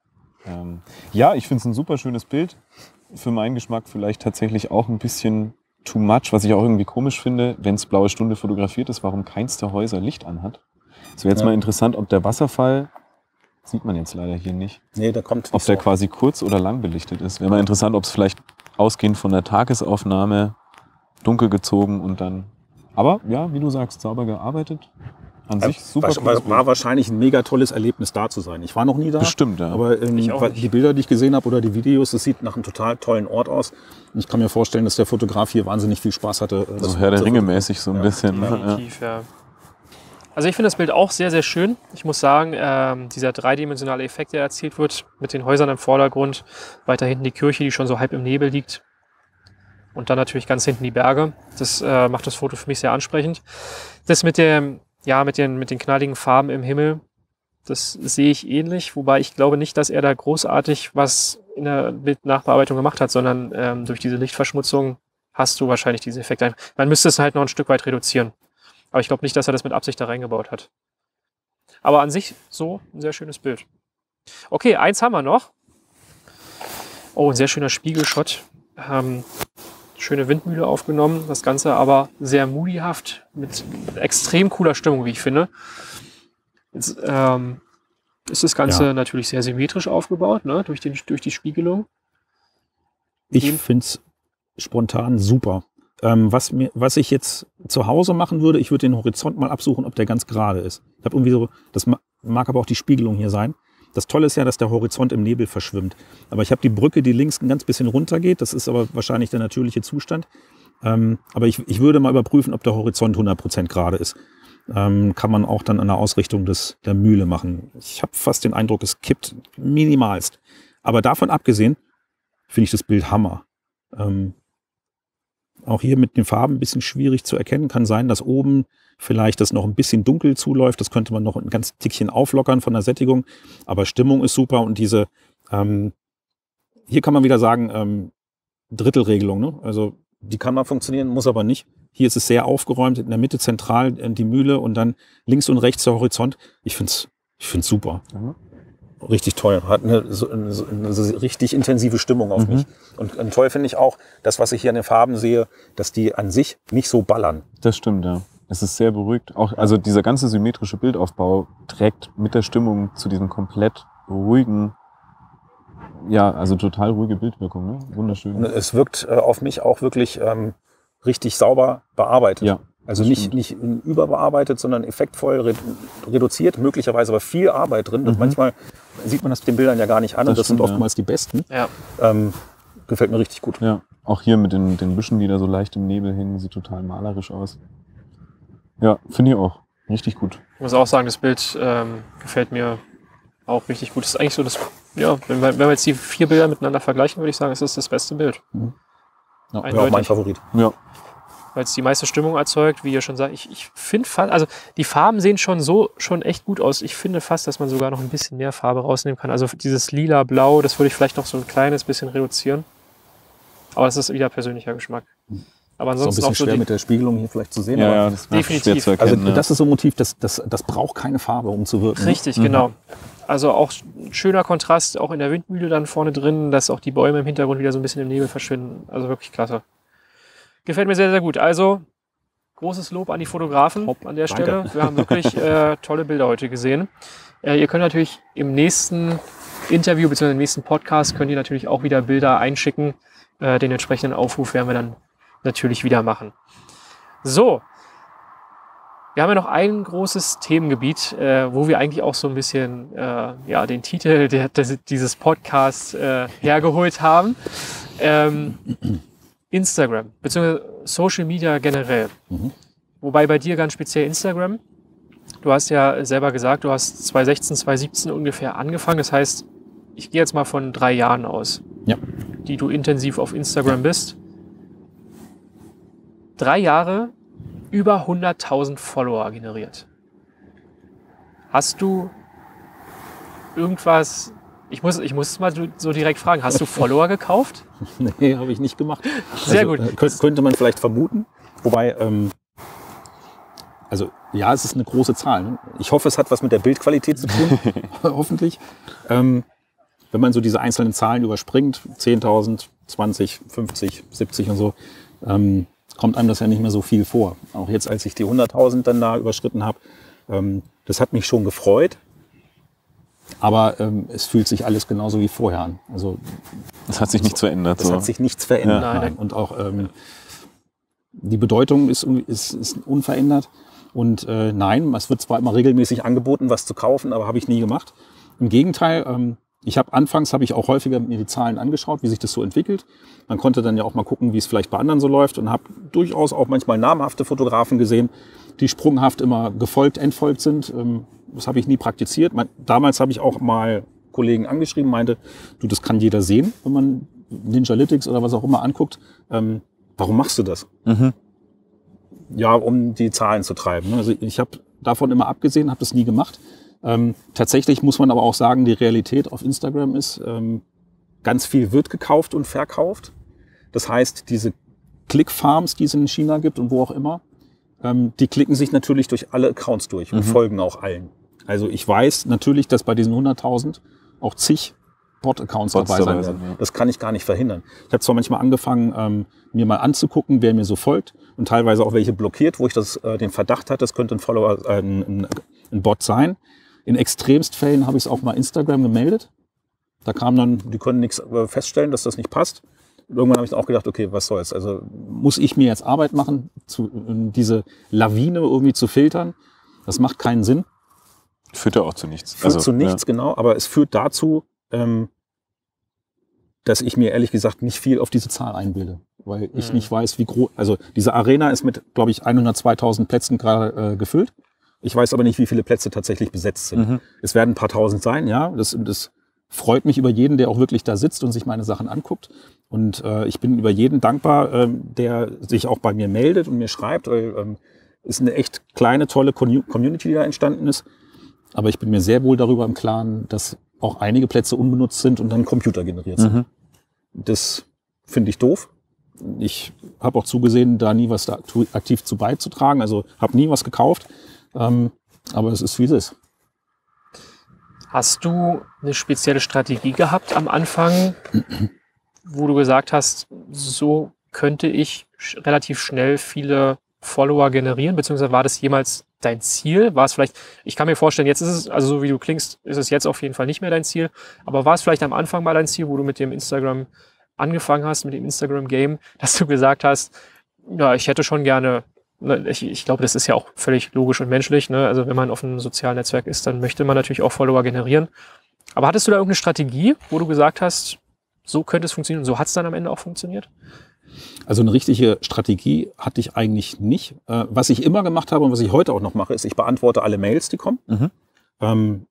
Ja, ich finde es ein super schönes Bild. Für meinen Geschmack vielleicht tatsächlich auch ein bisschen too much, was ich auch irgendwie komisch finde, wenn es Blaue Stunde fotografiert ist, warum keins der Häuser Licht anhat. Es wäre jetzt mal interessant, ob der Wasserfall, sieht man jetzt leider hier nicht, Nee, da kommt ob nicht der so. quasi kurz oder lang belichtet ist. Wäre mal interessant, ob es vielleicht ausgehend von der Tagesaufnahme dunkel gezogen und dann... Aber ja, wie du sagst, sauber gearbeitet. An sich super cooles Bild. War wahrscheinlich ein mega tolles Erlebnis, da zu sein. Ich war noch nie da. Bestimmt, ja. Aber Ich auch nicht. die Bilder, die ich gesehen habe oder die Videos, das sieht nach einem total tollen Ort aus. Und ich kann mir vorstellen, dass der Fotograf hier wahnsinnig viel Spaß hatte. So Herr der Ringe mäßig so ein bisschen. Ne? Ja. Definitiv, ja. Also ich finde das Bild auch sehr, sehr schön. Ich muss sagen, dieser dreidimensionale Effekt, der erzielt wird, mit den Häusern im Vordergrund, weiter hinten die Kirche, die schon so halb im Nebel liegt. Und dann natürlich ganz hinten die Berge. Das macht das Foto für mich sehr ansprechend. Das mit den knalligen Farben im Himmel, das sehe ich ähnlich. Wobei ich glaube nicht, dass er da großartig was in der Bildnachbearbeitung gemacht hat, sondern durch diese Lichtverschmutzung hast du wahrscheinlich diese Effekte. Man müsste es halt noch ein Stück weit reduzieren. Aber ich glaube nicht, dass er das mit Absicht da reingebaut hat. Aber an sich so ein sehr schönes Bild. Okay, eins haben wir noch. Oh, ein sehr schöner Spiegelshot. Schöne Windmühle aufgenommen. Das Ganze aber sehr moodiehaft mit extrem cooler Stimmung, wie ich finde. Jetzt ist das Ganze natürlich sehr symmetrisch aufgebaut, ne? durch die Spiegelung. Ich finde es spontan super. Was ich jetzt zu Hause machen würde, ich würde den Horizont mal absuchen, ob der ganz gerade ist. Ich habe irgendwie so, das mag aber auch die Spiegelung hier sein. Das Tolle ist ja, dass der Horizont im Nebel verschwimmt. Aber ich habe die Brücke, die links ein ganz bisschen runter geht. Das ist aber wahrscheinlich der natürliche Zustand. Aber ich würde mal überprüfen, ob der Horizont 100% gerade ist. Kann man auch dann an der Ausrichtung der Mühle machen. Ich habe fast den Eindruck, es kippt minimalst. Aber davon abgesehen finde ich das Bild Hammer. Auch hier mit den Farben ein bisschen schwierig zu erkennen. Kann sein, dass oben vielleicht das noch ein bisschen dunkel zuläuft. Das könnte man noch ein ganz Tickchen auflockern von der Sättigung. Aber Stimmung ist super. Und diese, hier kann man wieder sagen, Drittelregelung. Ne? Also die kann mal funktionieren, muss aber nicht. Hier ist es sehr aufgeräumt, in der Mitte zentral die Mühle und dann links und rechts der Horizont. Ich find's super. Mhm. Richtig toll. Hat eine richtig intensive Stimmung auf mich. Und toll finde ich auch, das, was ich hier an den Farben sehe, dass die an sich nicht so ballern. Das stimmt, ja. Es ist sehr beruhigt. Auch, also dieser ganze symmetrische Bildaufbau trägt mit der Stimmung zu diesem komplett ruhigen, ja, also total ruhige Bildwirkung. Ne? Wunderschön. Und es wirkt auf mich auch wirklich richtig sauber bearbeitet. Ja. Also nicht überbearbeitet, sondern effektvoll reduziert, möglicherweise aber viel Arbeit drin. Und manchmal sieht man das den Bildern ja gar nicht an. Und das sind oftmals die besten. Ja. Gefällt mir richtig gut. Ja, auch hier mit den Büschen, die da so leicht im Nebel hängen, sieht total malerisch aus. Ja, finde ich auch. Richtig gut. Ich muss auch sagen, das Bild gefällt mir auch richtig gut. Das ist eigentlich so das, ja, wenn wir jetzt die 4 Bilder miteinander vergleichen, würde ich sagen, es ist das beste Bild. Ja, wäre auch mein Favorit. Ja. Weil es die meiste Stimmung erzeugt, wie ihr schon sagt. Ich finde fast, also die Farben sehen schon echt gut aus. Ich finde fast, dass man sogar noch ein bisschen mehr Farbe rausnehmen kann. Also dieses lila-blau, das würde ich vielleicht noch so ein kleines bisschen reduzieren. Aber das ist wieder persönlicher Geschmack. Aber ansonsten so ein bisschen schwer mit der Spiegelung hier vielleicht zu sehen. Ja, aber ja, das definitiv. schwer zu erkennen. Also das ist so ein Motiv, das braucht keine Farbe, um zu wirken. Richtig, genau. Also auch ein schöner Kontrast, auch in der Windmühle dann vorne drin, dass auch die Bäume im Hintergrund wieder so ein bisschen im Nebel verschwinden. Also wirklich klasse. Gefällt mir sehr, sehr gut. Also großes Lob an die Fotografen an der Stelle. Danke. Wir haben wirklich tolle Bilder heute gesehen. Ihr könnt natürlich im nächsten Interview bzw. im nächsten Podcast könnt ihr natürlich auch wieder Bilder einschicken. Den entsprechenden Aufruf werden wir dann natürlich wieder machen. So, wir haben ja noch ein großes Themengebiet, wo wir eigentlich auch so ein bisschen den Titel dieses Podcasts hergeholt haben. Instagram, beziehungsweise Social Media generell. Wobei bei dir ganz speziell Instagram. Du hast ja selber gesagt, du hast 2016, 2017 ungefähr angefangen. Das heißt, ich gehe jetzt mal von 3 Jahren aus, die du intensiv auf Instagram bist. 3 Jahre, über 100.000 Follower generiert. Hast du irgendwas Ich muss es mal so direkt fragen. Hast du Follower gekauft? Nee, habe ich nicht gemacht. Sehr gut. Könnte man vielleicht vermuten. Wobei, also ja, es ist eine große Zahl. Ne? Ich hoffe, es hat was mit der Bildqualität zu tun. Hoffentlich. Wenn man so diese einzelnen Zahlen überspringt, 10.000, 20, 50, 70 und so, kommt einem das ja nicht mehr so viel vor. Auch jetzt, als ich die 100.000 dann da überschritten habe, das hat mich schon gefreut. Aber es fühlt sich alles genauso wie vorher an. Also das hat sich nichts verändert. Das hat sich nichts verändert. Ja. Nein. Und auch die Bedeutung ist unverändert. Und nein, es wird zwar immer regelmäßig angeboten, was zu kaufen, aber habe ich nie gemacht. Im Gegenteil, anfangs habe ich auch häufiger mir die Zahlen angeschaut, wie sich das so entwickelt. Man konnte dann ja auch mal gucken, wie es vielleicht bei anderen so läuft und habe durchaus auch manchmal namhafte Fotografen gesehen, die sprunghaft immer entfolgt sind. Das habe ich nie praktiziert. Damals habe ich auch mal Kollegen angeschrieben, meinte, du, das kann jeder sehen, wenn man Ninjalytics oder was auch immer anguckt. Warum machst du das? Mhm. Ja, um die Zahlen zu treiben. Also ich habe davon immer abgesehen, habe das nie gemacht. Tatsächlich muss man aber auch sagen, die Realität auf Instagram ist, ganz viel wird gekauft und verkauft. Das heißt, diese Click-Farms, die es in China gibt und wo auch immer, die klicken sich natürlich durch alle Accounts durch und folgen auch allen. Also ich weiß natürlich, dass bei diesen 100.000 auch zig Bot-Accounts dabei sein werden. Ja. Das kann ich gar nicht verhindern. Ich habe zwar manchmal angefangen, mir mal anzugucken, wer mir so folgt und teilweise auch welche blockiert, wo ich den Verdacht hatte, das könnte ein Follower, ein Bot sein. In Extremstfällen habe ich es auch mal Instagram gemeldet. Da kam dann, die können nichts feststellen, dass das nicht passt. Irgendwann habe ich dann auch gedacht, okay, was soll's? Also muss ich mir jetzt Arbeit machen, diese Lawine irgendwie zu filtern? Das macht keinen Sinn. Führt ja auch zu nichts. Führt zu nichts, ja. Genau. Aber es führt dazu, dass ich mir ehrlich gesagt nicht viel auf diese Zahl einbilde. Weil ich nicht weiß, wie groß, also diese Arena ist mit, glaube ich, 102.000 Plätzen gerade gefüllt. Ich weiß aber nicht, wie viele Plätze tatsächlich besetzt sind. Mhm. Es werden ein paar tausend sein, ja. Das freut mich über jeden, der auch wirklich da sitzt und sich meine Sachen anguckt. Und ich bin über jeden dankbar, der sich auch bei mir meldet und mir schreibt. Ist eine echt kleine, tolle Community, die da entstanden ist. Aber ich bin mir sehr wohl darüber im Klaren, dass auch einige Plätze unbenutzt sind und dann computergeneriert sind. Mhm. Das finde ich doof. Ich habe auch zugesehen, da nie was da aktiv zu beizutragen. Also habe nie was gekauft. Aber es ist, wie es ist. Hast du eine spezielle Strategie gehabt am Anfang, wo du gesagt hast, so könnte ich relativ schnell viele Follower generieren? Beziehungsweise war das jemals dein Ziel? War es vielleicht, ich kann mir vorstellen, jetzt ist es, also so wie du klingst, ist es jetzt auf jeden Fall nicht mehr dein Ziel. Aber war es vielleicht am Anfang mal dein Ziel, wo du mit dem Instagram angefangen hast, mit dem Instagram-Game, dass du gesagt hast, ja, ich hätte schon gerne, ich glaube, das ist ja auch völlig logisch und menschlich, ne? Also wenn man auf einem sozialen Netzwerk ist, dann möchte man natürlich auch Follower generieren. Aber hattest du da irgendeine Strategie, wo du gesagt hast, so könnte es funktionieren und so hat es dann am Ende auch funktioniert? Also eine richtige Strategie hatte ich eigentlich nicht. Was ich immer gemacht habe und was ich heute auch noch mache, ist, ich beantworte alle Mails, die kommen. Mhm.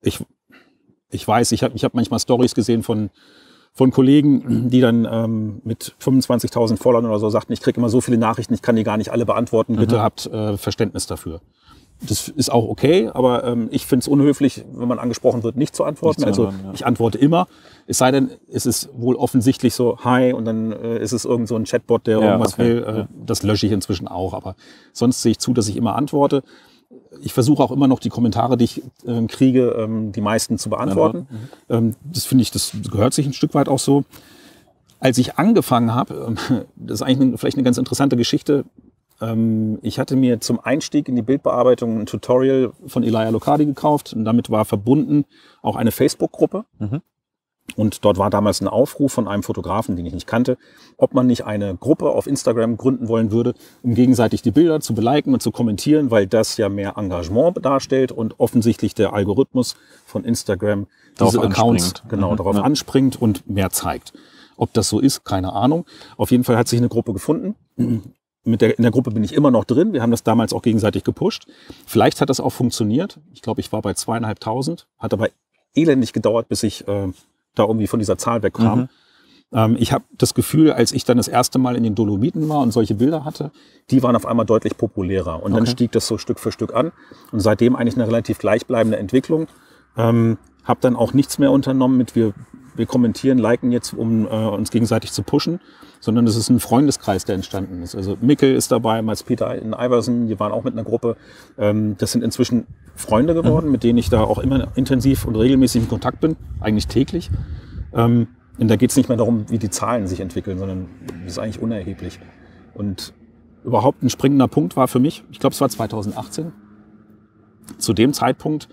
Ich weiß, ich hab manchmal Stories gesehen von Kollegen, die dann mit 25.000 Followern oder so sagten, ich kriege immer so viele Nachrichten, ich kann die gar nicht alle beantworten, bitte habt Verständnis dafür. Das ist auch okay, aber ich finde es unhöflich, wenn man angesprochen wird, nicht zu antworten. Ich antworte immer, es sei denn, es ist wohl offensichtlich so, hi, und dann ist es irgend so ein Chatbot, der irgendwas will. Das lösche ich inzwischen auch, aber sonst sehe ich zu, dass ich immer antworte. Ich versuche auch immer noch die Kommentare, die ich kriege, die meisten zu beantworten. Das finde ich, das gehört sich ein Stück weit auch so. Als ich angefangen habe, das ist eigentlich vielleicht eine ganz interessante Geschichte. Ich hatte mir zum Einstieg in die Bildbearbeitung ein Tutorial von Elia Locardi gekauft und damit war verbunden auch eine Facebook-Gruppe. Mhm. Und dort war damals ein Aufruf von einem Fotografen, den ich nicht kannte, ob man nicht eine Gruppe auf Instagram gründen wollen würde, um gegenseitig die Bilder zu beliken und zu kommentieren, weil das ja mehr Engagement darstellt und offensichtlich der Algorithmus von Instagram diese Accounts darauf anspringt und mehr zeigt. Ob das so ist, keine Ahnung. Auf jeden Fall hat sich eine Gruppe gefunden. In der Gruppe bin ich immer noch drin. Wir haben das damals auch gegenseitig gepusht. Vielleicht hat das auch funktioniert. Ich glaube, ich war bei 2.500. Hat aber elendig gedauert, bis ich da irgendwie von dieser Zahl wegkam. Ich habe das Gefühl, als ich dann das erste Mal in den Dolomiten war und solche Bilder hatte, die waren auf einmal deutlich populärer. Und dann stieg das so Stück für Stück an. Und seitdem eigentlich eine relativ gleichbleibende Entwicklung. Habe dann auch nichts mehr unternommen mit wir kommentieren, liken jetzt, um uns gegenseitig zu pushen, sondern es ist ein Freundeskreis, der entstanden ist. Also Mikkel ist dabei, Peter Iversen, die waren auch mit einer Gruppe. Das sind inzwischen Freunde geworden, mit denen ich da auch immer intensiv und regelmäßig in Kontakt bin, eigentlich täglich. Und da geht es nicht mehr darum, wie die Zahlen sich entwickeln, sondern das ist eigentlich unerheblich. Und überhaupt ein springender Punkt war für mich, ich glaube, es war 2018. Zu dem Zeitpunkt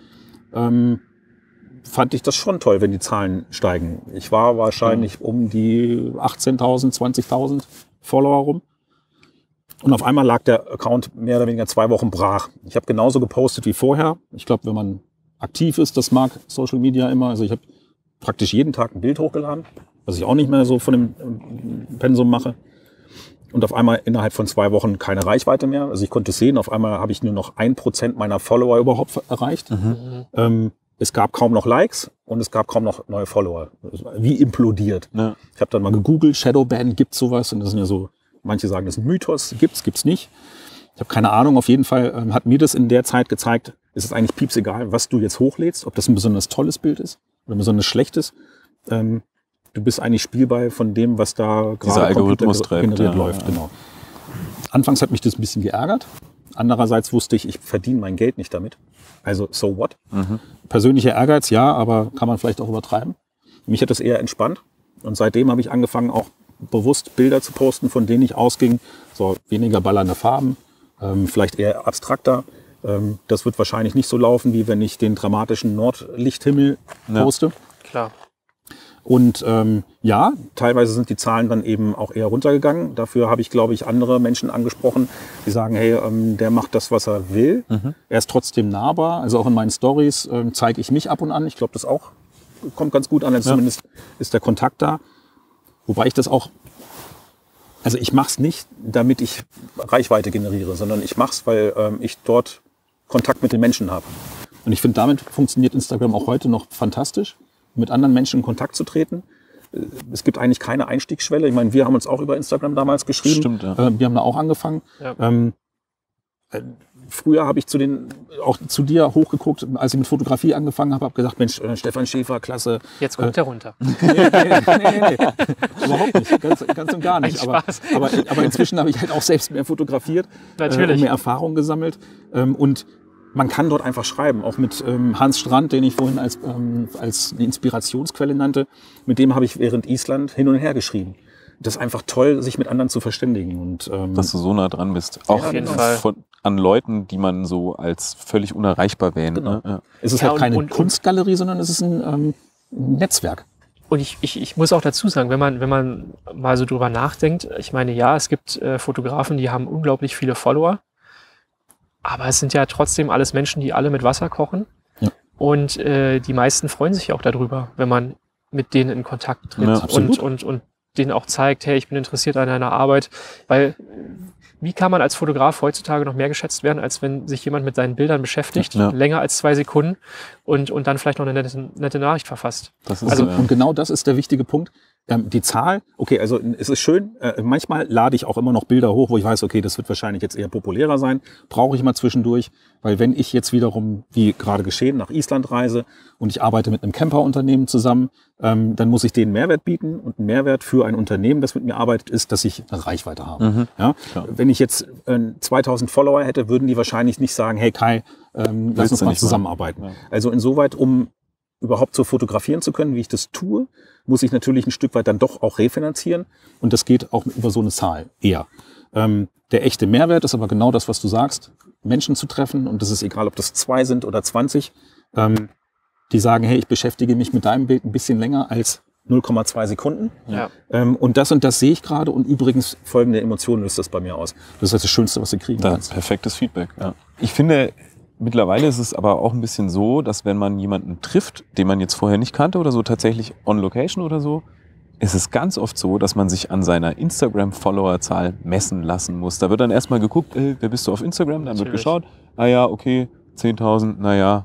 fand ich das schon toll, wenn die Zahlen steigen. Ich war wahrscheinlich um die 18.000, 20.000 Follower rum. Und auf einmal lag der Account mehr oder weniger 2 Wochen brach. Ich habe genauso gepostet wie vorher. Ich glaube, wenn man aktiv ist, das mag Social Media immer. Also ich habe praktisch jeden Tag ein Bild hochgeladen, was ich auch nicht mehr so von dem Pensum mache. Und auf einmal innerhalb von 2 Wochen keine Reichweite mehr. Also ich konnte es sehen, auf einmal habe ich nur noch 1% meiner Follower überhaupt erreicht. Es gab kaum noch Likes und es gab kaum noch neue Follower. Wie implodiert. Ja. Ich habe dann mal gegoogelt, Shadowban, gibt's sowas? Und das sind ja so, manche sagen, das ist ein Mythos. Gibt's nicht. Ich habe keine Ahnung. Auf jeden Fall hat mir das in der Zeit gezeigt, ist es eigentlich piepsegal, was du jetzt hochlädst, ob das ein besonders tolles Bild ist oder ein besonders schlechtes. Du bist eigentlich spielbar von dem, was da gerade generiert läuft. Genau. Anfangs hat mich das ein bisschen geärgert. Andererseits wusste ich verdiene mein Geld nicht damit. Also, so what? Persönlicher Ehrgeiz, ja, aber kann man vielleicht auch übertreiben. Mich hat das eher entspannt. Und seitdem habe ich angefangen, auch bewusst Bilder zu posten, von denen ich ausging. So weniger ballernde Farben, vielleicht eher abstrakter. Das wird wahrscheinlich nicht so laufen, wie wenn ich den dramatischen Nordlichthimmel poste. Klar. Und ja, teilweise sind die Zahlen dann eben auch eher runtergegangen. Dafür habe ich, glaube ich, andere Menschen angesprochen, die sagen, hey, der macht das, was er will. Er ist trotzdem nahbar. Also auch in meinen Stories zeige ich mich ab und an. Ich glaube, das auch kommt ganz gut an. Also zumindest ist der Kontakt da. Wobei ich das auch, also ich mache es nicht, damit ich Reichweite generiere, sondern ich mache es, weil ich dort Kontakt mit den Menschen habe. Und ich finde, damit funktioniert Instagram auch heute noch fantastisch, mit anderen Menschen in Kontakt zu treten. Es gibt eigentlich keine Einstiegsschwelle. Ich meine, wir haben uns auch über Instagram damals geschrieben. Stimmt, ja. Wir haben da auch angefangen. Ja. Früher habe ich auch zu dir hochgeguckt, als ich mit Fotografie angefangen habe, gesagt, Mensch, Stefan Schäfer, klasse. Jetzt guckt er runter. Nee. Überhaupt nicht, ganz und gar nicht. Aber inzwischen habe ich halt auch selbst mehr fotografiert, Natürlich. Mehr Erfahrung gesammelt. Und man kann dort einfach schreiben, auch mit Hans Strand, den ich vorhin als eine Inspirationsquelle nannte. Mit dem habe ich während Island hin und her geschrieben. Das ist einfach toll, sich mit anderen zu verständigen. Und, dass du so nah dran bist. Auch auf jeden Fall. An Leuten, die man so als völlig unerreichbar wähnt. Genau. Ne? Ja. Es ist halt keine Kunstgalerie, sondern es ist ein Netzwerk. Und ich muss auch dazu sagen, wenn man mal so drüber nachdenkt, ich meine, ja, es gibt Fotografen, die haben unglaublich viele Follower. Aber es sind ja trotzdem alles Menschen, die alle mit Wasser kochen. Ja. Und die meisten freuen sich auch darüber, wenn man mit denen in Kontakt tritt und denen auch zeigt, hey, ich bin interessiert an deiner Arbeit. Weil wie kann man als Fotograf heutzutage noch mehr geschätzt werden, als wenn sich jemand mit seinen Bildern beschäftigt, länger als 2 Sekunden und dann vielleicht noch eine nette Nachricht verfasst. Und genau das ist der wichtige Punkt. Die Zahl, okay, also es ist schön, manchmal lade ich auch immer noch Bilder hoch, wo ich weiß, okay, das wird wahrscheinlich jetzt eher populärer sein, brauche ich mal zwischendurch, weil wenn ich jetzt wiederum, wie gerade geschehen, nach Island reise und ich arbeite mit einem Camperunternehmen zusammen, dann muss ich denen Mehrwert bieten und ein Mehrwert für ein Unternehmen, das mit mir arbeitet, ist, dass ich eine Reichweite habe. Ja? Wenn ich jetzt 2000 Follower hätte, würden die wahrscheinlich nicht sagen, hey Kai, lass uns mal zusammenarbeiten. Ja. Also insoweit, um überhaupt so fotografieren zu können, wie ich das tue, muss ich natürlich ein Stück weit dann doch auch refinanzieren. Und das geht auch über so eine Zahl eher. Der echte Mehrwert ist aber genau das, was du sagst, Menschen zu treffen. Und das ist egal, ob das 2 sind oder 20. Die sagen, hey, ich beschäftige mich mit deinem Bild ein bisschen länger als 0,2 Sekunden. Ja. Und das sehe ich gerade. Und übrigens folgende Emotionen löst das bei mir aus. Das ist das Schönste, was du kriegen kannst. Perfektes Feedback. Ja. Ich finde, mittlerweile ist es aber auch ein bisschen so, dass wenn man jemanden trifft, den man jetzt vorher nicht kannte oder so, tatsächlich on Location oder so, ist es ganz oft so, dass man sich an seiner Instagram-Follower-Zahl messen lassen muss. Da wird dann erstmal geguckt, wer bist du auf Instagram? Dann wird geschaut, okay, 10.000,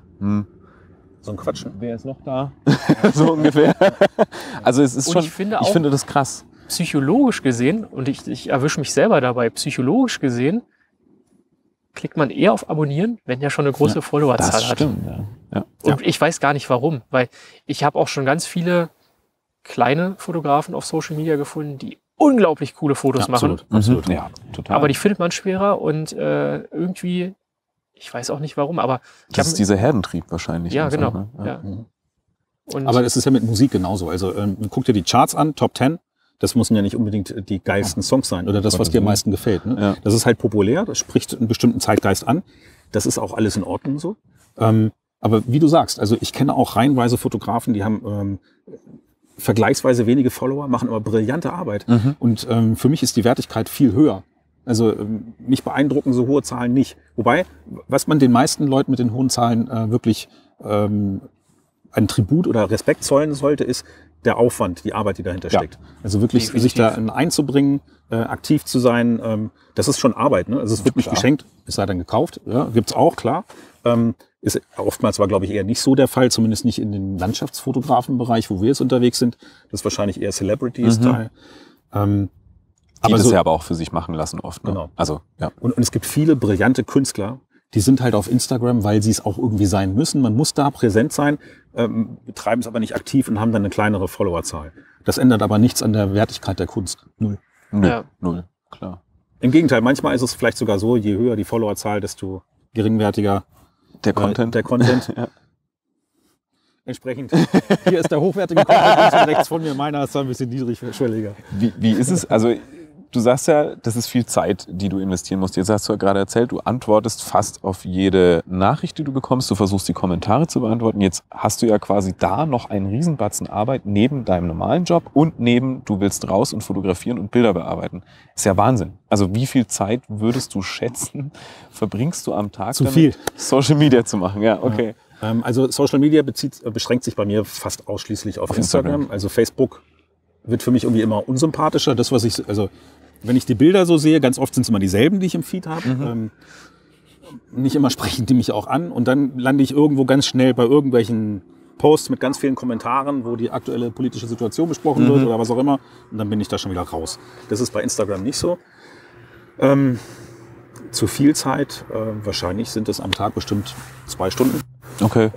So ein Quatschen. Wer ist noch da? So ungefähr. Also es ist ich finde das krass. Psychologisch gesehen, und ich erwische mich selber dabei, psychologisch gesehen, klickt man eher auf Abonnieren, wenn der schon eine große Followerzahl Das hat. stimmt, ja. Und ich weiß gar nicht warum, weil ich habe auch schon ganz viele kleine Fotografen auf Social Media gefunden, die unglaublich coole Fotos machen. Absolut. Ja, total. Aber die findet man schwerer und irgendwie, ich weiß auch nicht warum, aber das ist dieser Herdentrieb wahrscheinlich. Ja, und so, genau. ne? Ja. Und Aber es ist ja mit Musik genauso. Also guck dir die Charts an, Top 10. Das müssen ja nicht unbedingt die geilsten Songs sein oder das, was dir am meisten gefällt. Ne? Ja. Das ist halt populär, das spricht einen bestimmten Zeitgeist an. Das ist auch alles in Ordnung so. Aber wie du sagst, also ich kenne auch reihenweise Fotografen, die haben vergleichsweise wenige Follower, machen aber brillante Arbeit. Und für mich ist die Wertigkeit viel höher. Also mich beeindrucken so hohe Zahlen nicht. Wobei, was man den meisten Leuten mit den hohen Zahlen wirklich ein Tribut oder Respekt zollen sollte, ist der Aufwand, die Arbeit, die dahinter steckt. Also wirklich Definitiv. sich da einzubringen, aktiv zu sein, das ist schon Arbeit. Ne? Also es wird nicht geschenkt, es sei dann gekauft. Ja, gibt's auch, klar. Ist oftmals war, glaube ich, eher nicht so der Fall, zumindest nicht in den Landschaftsfotografenbereich, wo wir jetzt unterwegs sind. Das ist wahrscheinlich eher Celebrity-Style. Die das ja aber auch für sich machen lassen oft. Ne? Genau. Also, ja. Und es gibt viele brillante Künstler, die sind halt auf Instagram, weil sie es auch irgendwie sein müssen. Man muss da präsent sein, betreiben es aber nicht aktiv und haben dann eine kleinere Followerzahl. Das ändert aber nichts an der Wertigkeit der Kunst. Null. Null, klar. Im Gegenteil, manchmal ist es vielleicht sogar so, je höher die Followerzahl, desto geringwertiger Der Content. Ja. Entsprechend, hier ist der hochwertige Content rechts von mir, meiner ist zwar ein bisschen niedrigschwelliger. Wie ist es? Also du sagst ja, das ist viel Zeit, die du investieren musst. Jetzt hast du ja gerade erzählt, du antwortest fast auf jede Nachricht, die du bekommst. Du versuchst die Kommentare zu beantworten. Jetzt hast du ja quasi da noch einen Riesenbatzen Arbeit neben deinem normalen Job und neben, du willst raus und fotografieren und Bilder bearbeiten. Ist ja Wahnsinn. Also wie viel Zeit würdest du schätzen, verbringst du am Tag Zu damit, viel. Social Media zu machen? Ja, okay. Also Social Media beschränkt sich bei mir fast ausschließlich auf Instagram. Also Facebook wird für mich irgendwie immer unsympathischer. Das, was ich, also wenn ich die Bilder so sehe, ganz oft sind es immer dieselben, die ich im Feed habe. Nicht immer sprechen die mich auch an. Und dann lande ich irgendwo ganz schnell bei irgendwelchen Posts mit ganz vielen Kommentaren, wo die aktuelle politische Situation besprochen wird oder was auch immer. Und dann bin ich da schon wieder raus. Das ist bei Instagram nicht so. Zu viel Zeit, wahrscheinlich sind es am Tag bestimmt 2 Stunden. Okay.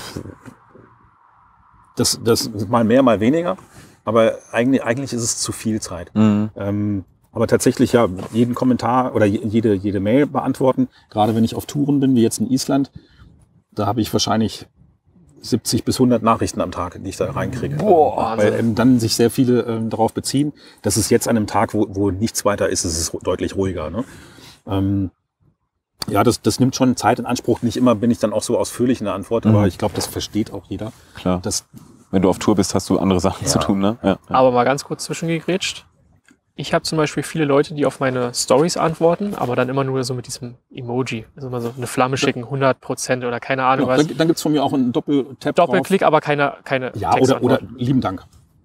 Das ist mal mehr, mal weniger. Aber eigentlich ist es zu viel Zeit. Aber tatsächlich, ja, jeden Kommentar oder jede Mail beantworten. Gerade wenn ich auf Touren bin, wie jetzt in Island, da habe ich wahrscheinlich 70 bis 100 Nachrichten am Tag, die ich da reinkriege. Boah, weil dann sich sehr viele darauf beziehen. Das ist jetzt an einem Tag, wo nichts weiter ist, es ist deutlich ruhiger. Ne? Ja, das nimmt schon Zeit in Anspruch. Nicht immer bin ich dann auch so ausführlich in der Antwort, aber ich glaube, das versteht auch jeder. Klar. Wenn du auf Tour bist, hast du andere Sachen zu tun, ne? Ja. Aber mal ganz kurz zwischengegrätscht. Ich habe zum Beispiel viele Leute, die auf meine Stories antworten, aber dann immer nur so mit diesem Emoji. Also mal so eine Flamme schicken, 100% oder keine Ahnung was. Dann gibt's von mir auch einen Doppeltap Doppelklick, aber keine Ja, Textantwort. oder lieben Dank.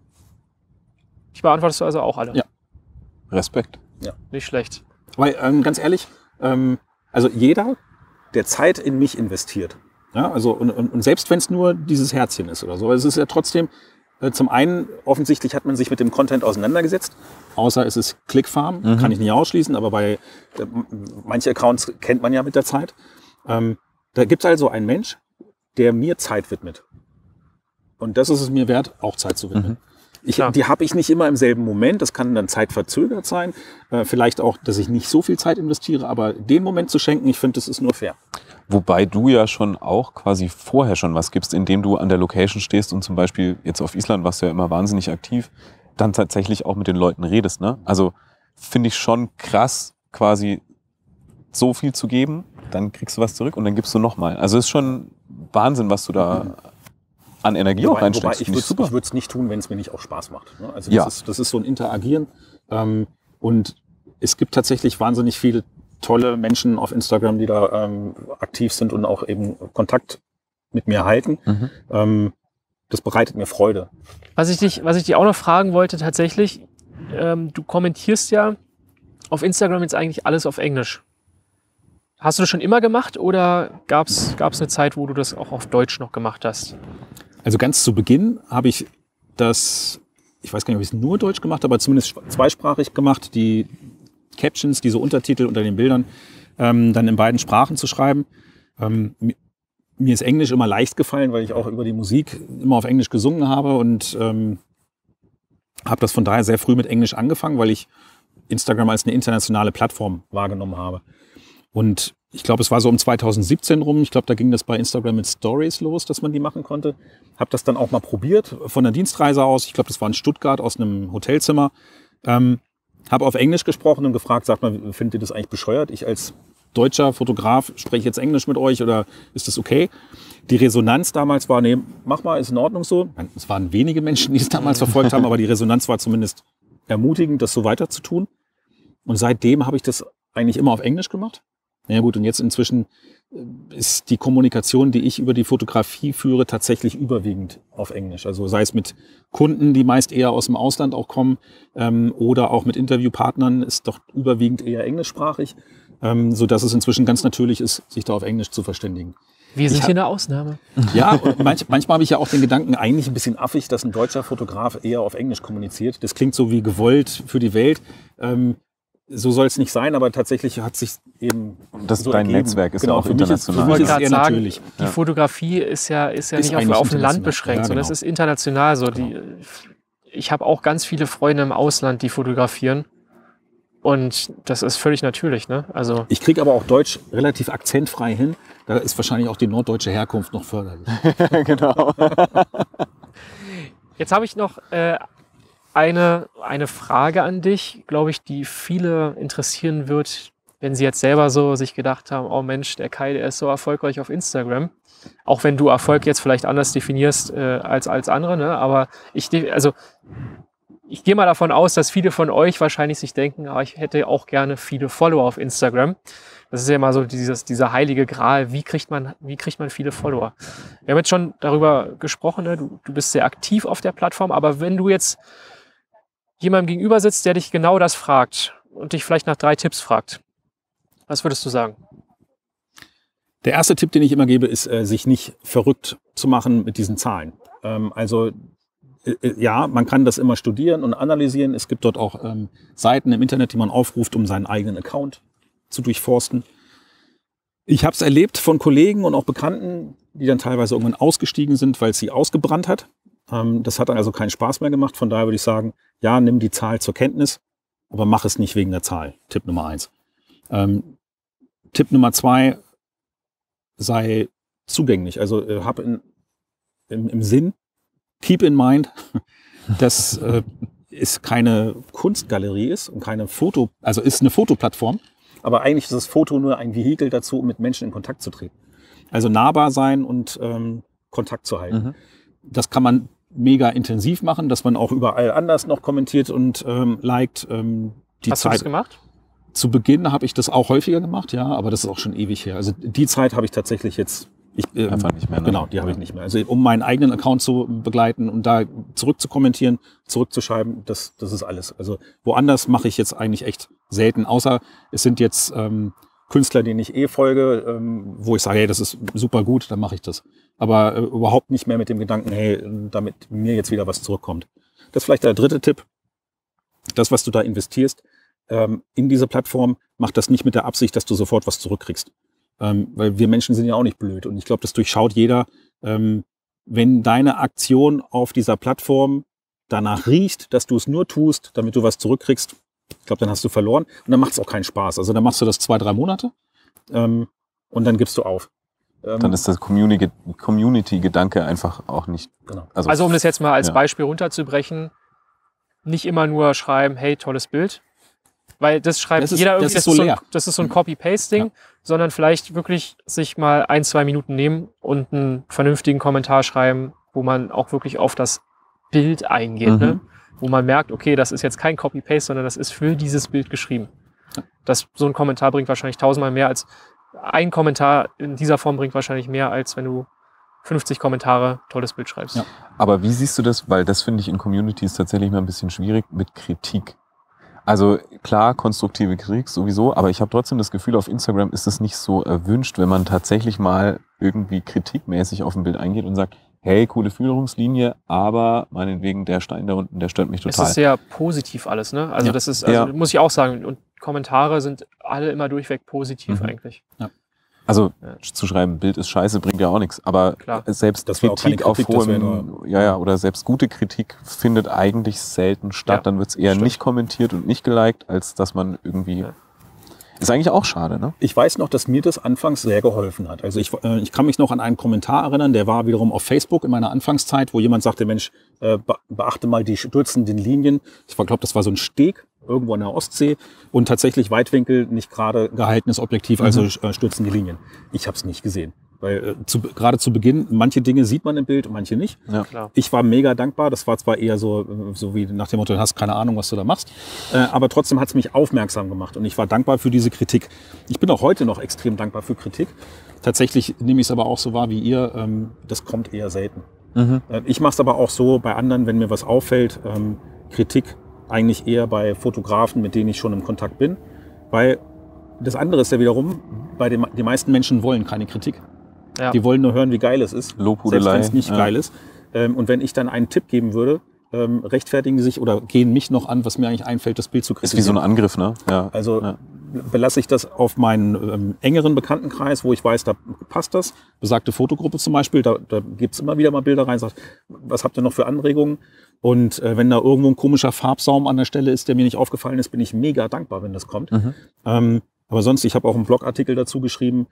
Die beantwortest du also auch alle? Ja. Respekt. Nicht schlecht. Weil, ganz ehrlich, also jeder, der Zeit in mich investiert, ja, also und selbst wenn es nur dieses Herzchen ist oder so, es ist ja trotzdem, zum einen, offensichtlich hat man sich mit dem Content auseinandergesetzt, außer es ist Clickfarm, kann ich nicht ausschließen, aber bei manche Accounts kennt man ja mit der Zeit. Da gibt es also einen Mensch, der mir Zeit widmet. Und das ist es mir wert, auch Zeit zu widmen. Die habe ich nicht immer im selben Moment, das kann dann zeitverzögert sein. Vielleicht auch, dass ich nicht so viel Zeit investiere, aber den Moment zu schenken, ich finde, das ist nur fair. Wobei du ja schon auch quasi vorher schon was gibst, indem du an der Location stehst und zum Beispiel jetzt auf Island warst du ja immer wahnsinnig aktiv, dann tatsächlich auch mit den Leuten redest. Ne? Also finde ich schon krass, quasi so viel zu geben, dann kriegst du was zurück und dann gibst du nochmal. Also ist schon Wahnsinn, was du da an Energie auch reinsteckst. Ich würde es nicht tun, wenn es mir nicht auch Spaß macht. Ne? Also das ist so ein Interagieren. Und es gibt tatsächlich wahnsinnig viele tolle Menschen auf Instagram, die da aktiv sind und auch eben Kontakt mit mir halten. Das bereitet mir Freude. Was ich dich auch noch fragen wollte tatsächlich, du kommentierst ja auf Instagram jetzt eigentlich alles auf Englisch. Hast du das schon immer gemacht oder gab's eine Zeit, wo du das auch auf Deutsch noch gemacht hast? Also ganz zu Beginn habe ich das, ich weiß gar nicht, ob ich es nur Deutsch gemacht habe, aber zumindest zweisprachig gemacht. Die Captions, diese Untertitel unter den Bildern, dann in beiden Sprachen zu schreiben. Mir ist Englisch immer leicht gefallen, weil ich auch über die Musik immer auf Englisch gesungen habe und habe das von daher sehr früh mit Englisch angefangen, weil ich Instagram als eine internationale Plattform wahrgenommen habe. Und ich glaube, es war so um 2017 rum. Ich glaube, da ging das bei Instagram mit Stories los, dass man die machen konnte. Habe das dann auch mal probiert von der Dienstreise aus. Ich glaube, das war in Stuttgart aus einem Hotelzimmer. Habe auf Englisch gesprochen und gefragt, sagt mal, findet ihr das eigentlich bescheuert? Ich als deutscher Fotograf spreche jetzt Englisch mit euch oder ist das okay? Die Resonanz damals war, nee, mach mal, ist in Ordnung so. Es waren wenige Menschen, die es damals verfolgt haben, aber die Resonanz war zumindest ermutigend, das so weiter zu tun. Und seitdem habe ich das eigentlich immer auf Englisch gemacht. Ja gut, und jetzt inzwischen ist die Kommunikation, die ich über die Fotografie führe, tatsächlich überwiegend auf Englisch. Also sei es mit Kunden, die meist eher aus dem Ausland auch kommen, oder auch mit Interviewpartnern, ist doch überwiegend eher englischsprachig, sodass es inzwischen ganz natürlich ist, sich da auf Englisch zu verständigen. Wir sind hier eine Ausnahme. Ja, manchmal habe ich ja auch den Gedanken, eigentlich ein bisschen affig, dass ein deutscher Fotograf eher auf Englisch kommuniziert. Das klingt so wie gewollt für die Welt. So soll es nicht sein, aber tatsächlich hat sich eben das so dein ergeben. Netzwerk ist Genau, auch international. Ich wollte ist es gerade eher sagen, natürlich. die Fotografie ist ja nicht eigentlich auf ein Land international. beschränkt, Ja, sondern genau. es ist international so. Ich habe auch ganz viele Freunde im Ausland, die fotografieren. Und das ist völlig natürlich, ne? Also Ich kriege aber auch Deutsch relativ akzentfrei hin. Da ist wahrscheinlich auch die norddeutsche Herkunft noch förderlich. Genau. jetzt habe ich noch eine Frage an dich, glaube ich, die viele interessieren wird, wenn sie jetzt selber so sich gedacht haben, oh Mensch, der Kai, der ist so erfolgreich auf Instagram. Auch wenn du Erfolg jetzt vielleicht anders definierst als andere, ne? Aber ich gehe mal davon aus, dass viele von euch wahrscheinlich sich denken, ich hätte auch gerne viele Follower auf Instagram. Das ist ja immer so dieser heilige Gral. Wie kriegt man viele Follower? Wir haben jetzt schon darüber gesprochen, ne? Du bist sehr aktiv auf der Plattform, aber wenn du jetzt jemandem gegenüber sitzt, der dich genau das fragt und dich vielleicht nach 3 Tipps fragt, was würdest du sagen? Der erste Tipp, den ich immer gebe, ist, sich nicht verrückt zu machen mit diesen Zahlen. Ja, man kann das immer studieren und analysieren. Es gibt dort auch Seiten im Internet, die man aufruft, um seinen eigenen Account zu durchforsten. Ich habe es erlebt von Kollegen und auch Bekannten, die dann teilweise irgendwann ausgestiegen sind, weil es sie ausgebrannt hat. Das hat dann also keinen Spaß mehr gemacht. Von daher würde ich sagen, ja, nimm die Zahl zur Kenntnis, aber mach es nicht wegen der Zahl. Tipp Nummer 1. Tipp Nummer 2, sei zugänglich. Also hab im Sinn, keep in mind, dass es keine Kunstgalerie ist und keine also ist eine Fotoplattform, aber eigentlich ist das Foto nur ein Vehikel dazu, um mit Menschen in Kontakt zu treten. Also nahbar sein und Kontakt zu halten. Mhm. Das kann man mega intensiv machen, dass man auch überall anders noch kommentiert und liked. Hast du das gemacht? Zu Beginn habe ich das auch häufiger gemacht, ja, aber das ist auch schon ewig her. Also die Zeit habe ich tatsächlich jetzt einfach nicht mehr. Ne? Genau, die habe ich nicht mehr. Also um meinen eigenen Account zu begleiten und da zurück zu kommentieren, zurückzuschreiben, das ist alles. Also woanders mache ich jetzt eigentlich echt selten, außer es sind jetzt Künstler, denen ich folge, wo ich sage, hey, das ist super gut, dann mache ich das. Aber überhaupt nicht mehr mit dem Gedanken, hey, damit mir jetzt wieder was zurückkommt. Das ist vielleicht der dritte Tipp. Das, was du da investierst in diese Plattform, mach das nicht mit der Absicht, dass du sofort was zurückkriegst. Weil wir Menschen sind ja auch nicht blöd. Und ich glaube, das durchschaut jeder. Wenn deine Aktion auf dieser Plattform danach riecht, dass du es nur tust, damit du was zurückkriegst, ich glaube, dann hast du verloren. Und dann macht es auch keinen Spaß. Also dann machst du das 2-3 Monate und dann gibst du auf. Dann ist das Community-Gedanke einfach auch nicht. Genau. Also um das jetzt mal als Beispiel runterzubrechen, nicht immer nur schreiben, hey, tolles Bild. Weil das schreibt jeder irgendwie, das ist so ein Copy-Paste-Ding, sondern vielleicht wirklich sich mal 1-2 Minuten nehmen und einen vernünftigen Kommentar schreiben, wo man auch wirklich auf das Bild eingeht, ne? Wo man merkt, okay, das ist jetzt kein Copy-Paste, sondern das ist für dieses Bild geschrieben. So ein Kommentar bringt wahrscheinlich 1000-mal mehr als ein Kommentar in dieser Form bringt wahrscheinlich mehr, als wenn du 50 Kommentare, tolles Bild schreibst. Ja. Aber wie siehst du das? Weil das finde ich in Communities tatsächlich mal ein bisschen schwierig mit Kritik. Also klar, konstruktive Kritik sowieso, aber ich habe trotzdem das Gefühl, auf Instagram ist es nicht so erwünscht, wenn man tatsächlich mal irgendwie kritikmäßig auf ein Bild eingeht und sagt, hey, coole Führungslinie, aber meinetwegen der Stein da unten, der stört mich total. Es ist sehr positiv alles, ne? Also das ist, also muss ich auch sagen, und Kommentare sind alle immer durchweg positiv eigentlich. Ja. Also zu schreiben, Bild ist scheiße, bringt ja auch nichts. Aber Klar. selbst Das war auch keine Kritik auf Kritik, das wäre hohem, oder selbst gute Kritik findet eigentlich selten statt. Ja, Dann wird es eher stimmt. nicht kommentiert und nicht geliked, als dass man irgendwie... Ja. Ist eigentlich auch schade, ne? Ich weiß noch, dass mir das anfangs sehr geholfen hat. Also ich kann mich noch an einen Kommentar erinnern, der war wiederum auf Facebook in meiner Anfangszeit, wo jemand sagte, Mensch, beachte mal die stürzenden Linien. Ich glaube, das war so ein Steg irgendwo an der Ostsee und tatsächlich Weitwinkel, nicht gerade gehaltenes Objektiv, also stürzende Linien. Ich habe es nicht gesehen. Weil gerade zu Beginn, manche Dinge sieht man im Bild und manche nicht. Ja. Klar. Ich war mega dankbar. Das war zwar eher so wie nach dem Motto, du hast keine Ahnung, was du da machst. Aber trotzdem hat es mich aufmerksam gemacht. Und ich war dankbar für diese Kritik. Ich bin auch heute noch extrem dankbar für Kritik. Tatsächlich nehme ich es aber auch so wahr wie ihr. Das kommt eher selten. Ich mache es aber auch so bei anderen, wenn mir was auffällt. Kritik eigentlich eher bei Fotografen, mit denen ich schon im Kontakt bin. Weil das andere ist ja wiederum, die meisten Menschen wollen keine Kritik. Ja. Die wollen nur hören, wie geil es ist, Lobhudelei, selbst wenn es nicht geil ist. Und wenn ich dann einen Tipp geben würde, rechtfertigen sie sich oder gehen mich noch an, was mir eigentlich einfällt, das Bild zu Ist kritisieren. wie so ein Angriff, ne? Ja. Also belasse ich das auf meinen engeren Bekanntenkreis, wo ich weiß, da passt das. Besagte Fotogruppe zum Beispiel, da gibt's immer wieder mal Bilder rein, sagt, was habt ihr noch für Anregungen? Und wenn da irgendwo ein komischer Farbsaum an der Stelle ist, der mir nicht aufgefallen ist, bin ich mega dankbar, wenn das kommt. Aber sonst, ich habe auch einen Blogartikel dazu geschrieben.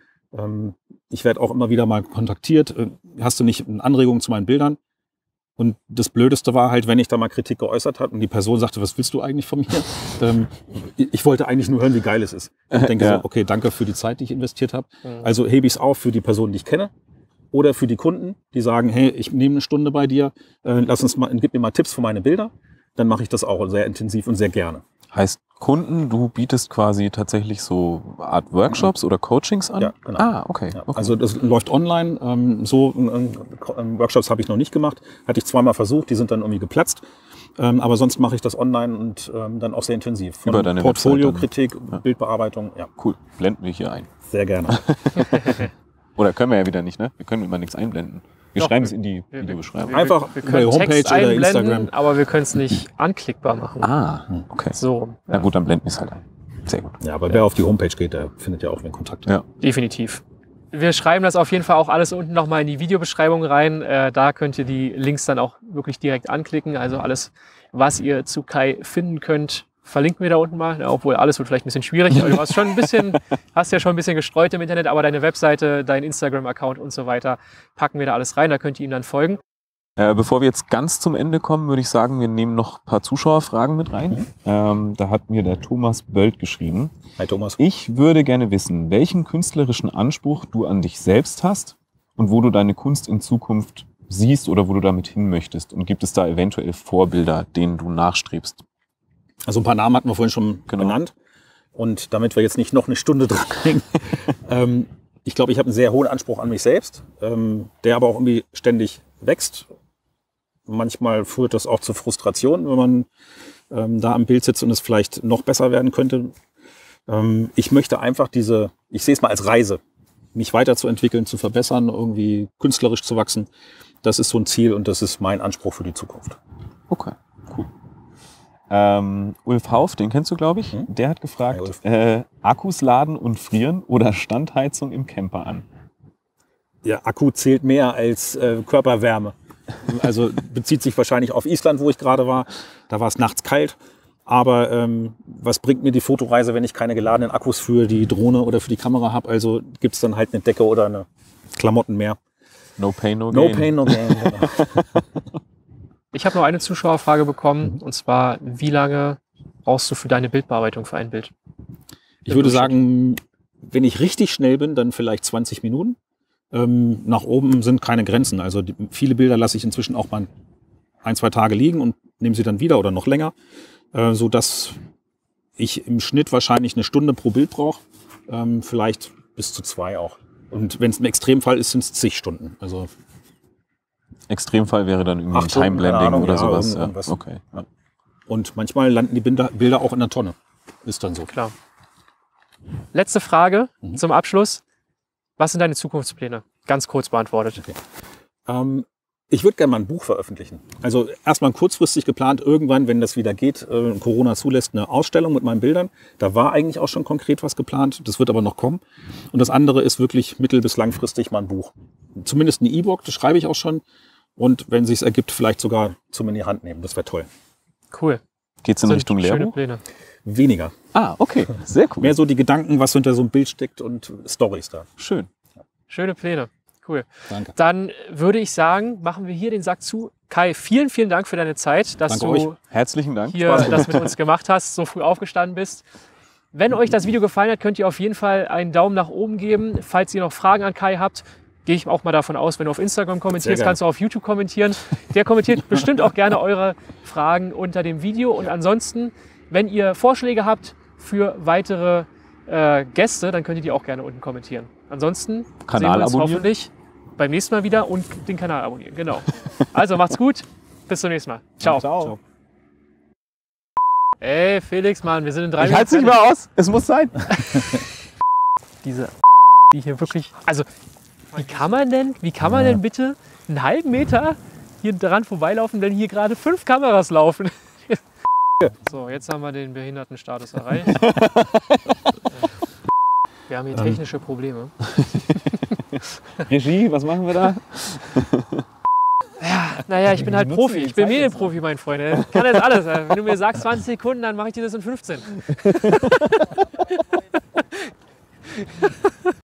Ich werde auch immer wieder mal kontaktiert. Hast du nicht Anregungen zu meinen Bildern? Und das Blödeste war halt, wenn ich da mal Kritik geäußert habe und die Person sagte, was willst du eigentlich von mir? Ich wollte eigentlich nur hören, wie geil es ist. Ich denke so, okay, danke für die Zeit, die ich investiert habe. Also hebe ich es auf für die Personen, die ich kenne oder für die Kunden, die sagen, hey, ich nehme eine Stunde bei dir, gib mir mal Tipps für meine Bilder. Dann mache ich das auch sehr intensiv und sehr gerne. Heißt Kunden, du bietest quasi tatsächlich so Art Workshops oder Coachings an? Ja, genau. Ah, okay. Ja, Okay. also das läuft online. Workshops habe ich noch nicht gemacht. Hatte ich zweimal versucht, die sind dann irgendwie geplatzt. Aber sonst mache ich das online und dann auch sehr intensiv. Von Über deine Portfolio-Kritik, Ja. Bildbearbeitung, ja, Cool. Blenden wir hier ein. sehr gerne. Oder können wir ja wieder nicht, ne? Wir können immer nichts einblenden. Wir Doch, schreiben es in die Videobeschreibung. Einfach wir bei können Homepage Text oder einblenden, Instagram. aber wir können es nicht anklickbar machen. Ah, okay. So, Na gut, dann blenden wir es halt ein. Sehr gut. Ja, aber wer auf die Homepage geht, der findet ja auch den Kontakt. Ja. definitiv. Wir schreiben das auf jeden Fall auch alles unten nochmal in die Videobeschreibung rein. Da könnt ihr die Links dann auch wirklich direkt anklicken. Also alles, was ihr zu Kai finden könnt, verlinken wir da unten mal. Ja, obwohl alles wird vielleicht ein bisschen schwierig. Aber du hast ja schon ein bisschen gestreut im Internet, aber deine Webseite, dein Instagram-Account und so weiter packen wir da alles rein. Da könnt ihr ihm dann folgen. Bevor wir jetzt ganz zum Ende kommen, würde ich sagen, wir nehmen noch ein paar Zuschauerfragen mit rein. Da hat mir der Thomas Böld geschrieben. Hi Thomas. Ich würde gerne wissen, welchen künstlerischen Anspruch du an dich selbst hast und wo du deine Kunst in Zukunft siehst oder wo du damit hin möchtest. Und gibt es da eventuell Vorbilder, denen du nachstrebst? Also ein paar Namen hatten wir vorhin schon genannt. Und damit wir jetzt nicht noch eine Stunde dranhängen. Ich glaube, ich habe einen sehr hohen Anspruch an mich selbst, der aber auch irgendwie ständig wächst. Manchmal führt das auch zu Frustration, wenn man da am Bild sitzt und es vielleicht noch besser werden könnte. Ich möchte einfach ich sehe es mal als Reise, mich weiterzuentwickeln, zu verbessern, irgendwie künstlerisch zu wachsen. Das ist so ein Ziel und das ist mein Anspruch für die Zukunft. Okay, cool. Ulf Hauf, den kennst du, glaube ich. Der hat gefragt, Akkus laden und frieren oder Standheizung im Camper an? Ja, Akku zählt mehr als Körperwärme. Also bezieht sich wahrscheinlich auf Island, wo ich gerade war. Da war es nachts kalt. Aber was bringt mir die Fotoreise, wenn ich keine geladenen Akkus für die Drohne oder für die Kamera habe? Also gibt es dann halt eine Decke oder eine Klamotten mehr. No pain, no gain. No pain, no gain. Genau. Ich habe noch eine Zuschauerfrage bekommen, und zwar, wie lange brauchst du für deine Bildbearbeitung für ein Bild? Ich würde sagen, wenn ich richtig schnell bin, dann vielleicht 20 Minuten. Nach oben sind keine Grenzen. Also viele Bilder lasse ich inzwischen auch mal 1-2 Tage liegen und nehme sie dann wieder oder noch länger, sodass ich im Schnitt wahrscheinlich eine Stunde pro Bild brauche, vielleicht bis zu 2 auch. Und wenn es ein Extremfall ist, sind es zig Stunden. Also Extremfall wäre dann irgendwie ein 8 Stunden, Timeblending keine Ahnung, oder ja, sowas. irgendwas. Ja. Okay. Ja. Und manchmal landen die Bilder auch in der Tonne. Ist dann so. Klar. Letzte Frage zum Abschluss. Was sind deine Zukunftspläne? Ganz kurz beantwortet. Okay. Ich würde gerne mal ein Buch veröffentlichen. Also erstmal kurzfristig geplant, irgendwann, wenn das wieder geht, Corona zulässt, eine Ausstellung mit meinen Bildern. Da war eigentlich auch schon konkret was geplant. Das wird aber noch kommen. Und das andere ist wirklich mittel- bis langfristig mal ein Buch. Zumindest ein E-Book, das schreibe ich auch schon. Und wenn es sich ergibt, vielleicht sogar zum in die Hand nehmen. Das wäre toll. Cool. Geht es in Richtung Schöne Lehrbuch? Pläne. Weniger. Ah, okay. Sehr cool. Mehr so die Gedanken, was hinter so einem Bild steckt und Storys da. Schön. Schöne Pläne. Cool. Danke. Dann würde ich sagen, machen wir hier den Sack zu. Kai, vielen, vielen Dank für deine Zeit, dass Danke du euch. Herzlichen Dank. hier das mit uns gemacht hast, so früh aufgestanden bist. Wenn euch das Video gefallen hat, könnt ihr auf jeden Fall einen Daumen nach oben geben. Falls ihr noch Fragen an Kai habt, gehe ich auch mal davon aus, wenn du auf Instagram kommentierst, kannst du auf YouTube kommentieren. Der kommentiert bestimmt auch gerne eure Fragen unter dem Video. Und ansonsten, wenn ihr Vorschläge habt für weitere Gäste, dann könnt ihr die auch gerne unten kommentieren. Ansonsten Kanal sehen wir uns abonnieren. hoffentlich beim nächsten Mal wieder und den Kanal abonnieren. Genau. Also macht's gut. Bis zum nächsten Mal. Ciao. Ciao. Ey, Felix, Mann, wir sind in 3 Ich Minuten. halte es nicht mehr aus. Es muss sein. Diese, die hier wirklich. Also, wie kann man denn bitte einen halben Meter hier dran vorbeilaufen, wenn hier gerade 5 Kameras laufen? So, jetzt haben wir den Behindertenstatus erreicht. Wir haben hier technische Probleme. Regie, was machen wir da? Naja, ich bin halt Profi. Ich bin Medienprofi, mein Freund. Ich kann jetzt alles. Wenn du mir sagst 20 Sekunden, dann mache ich dir das in 15.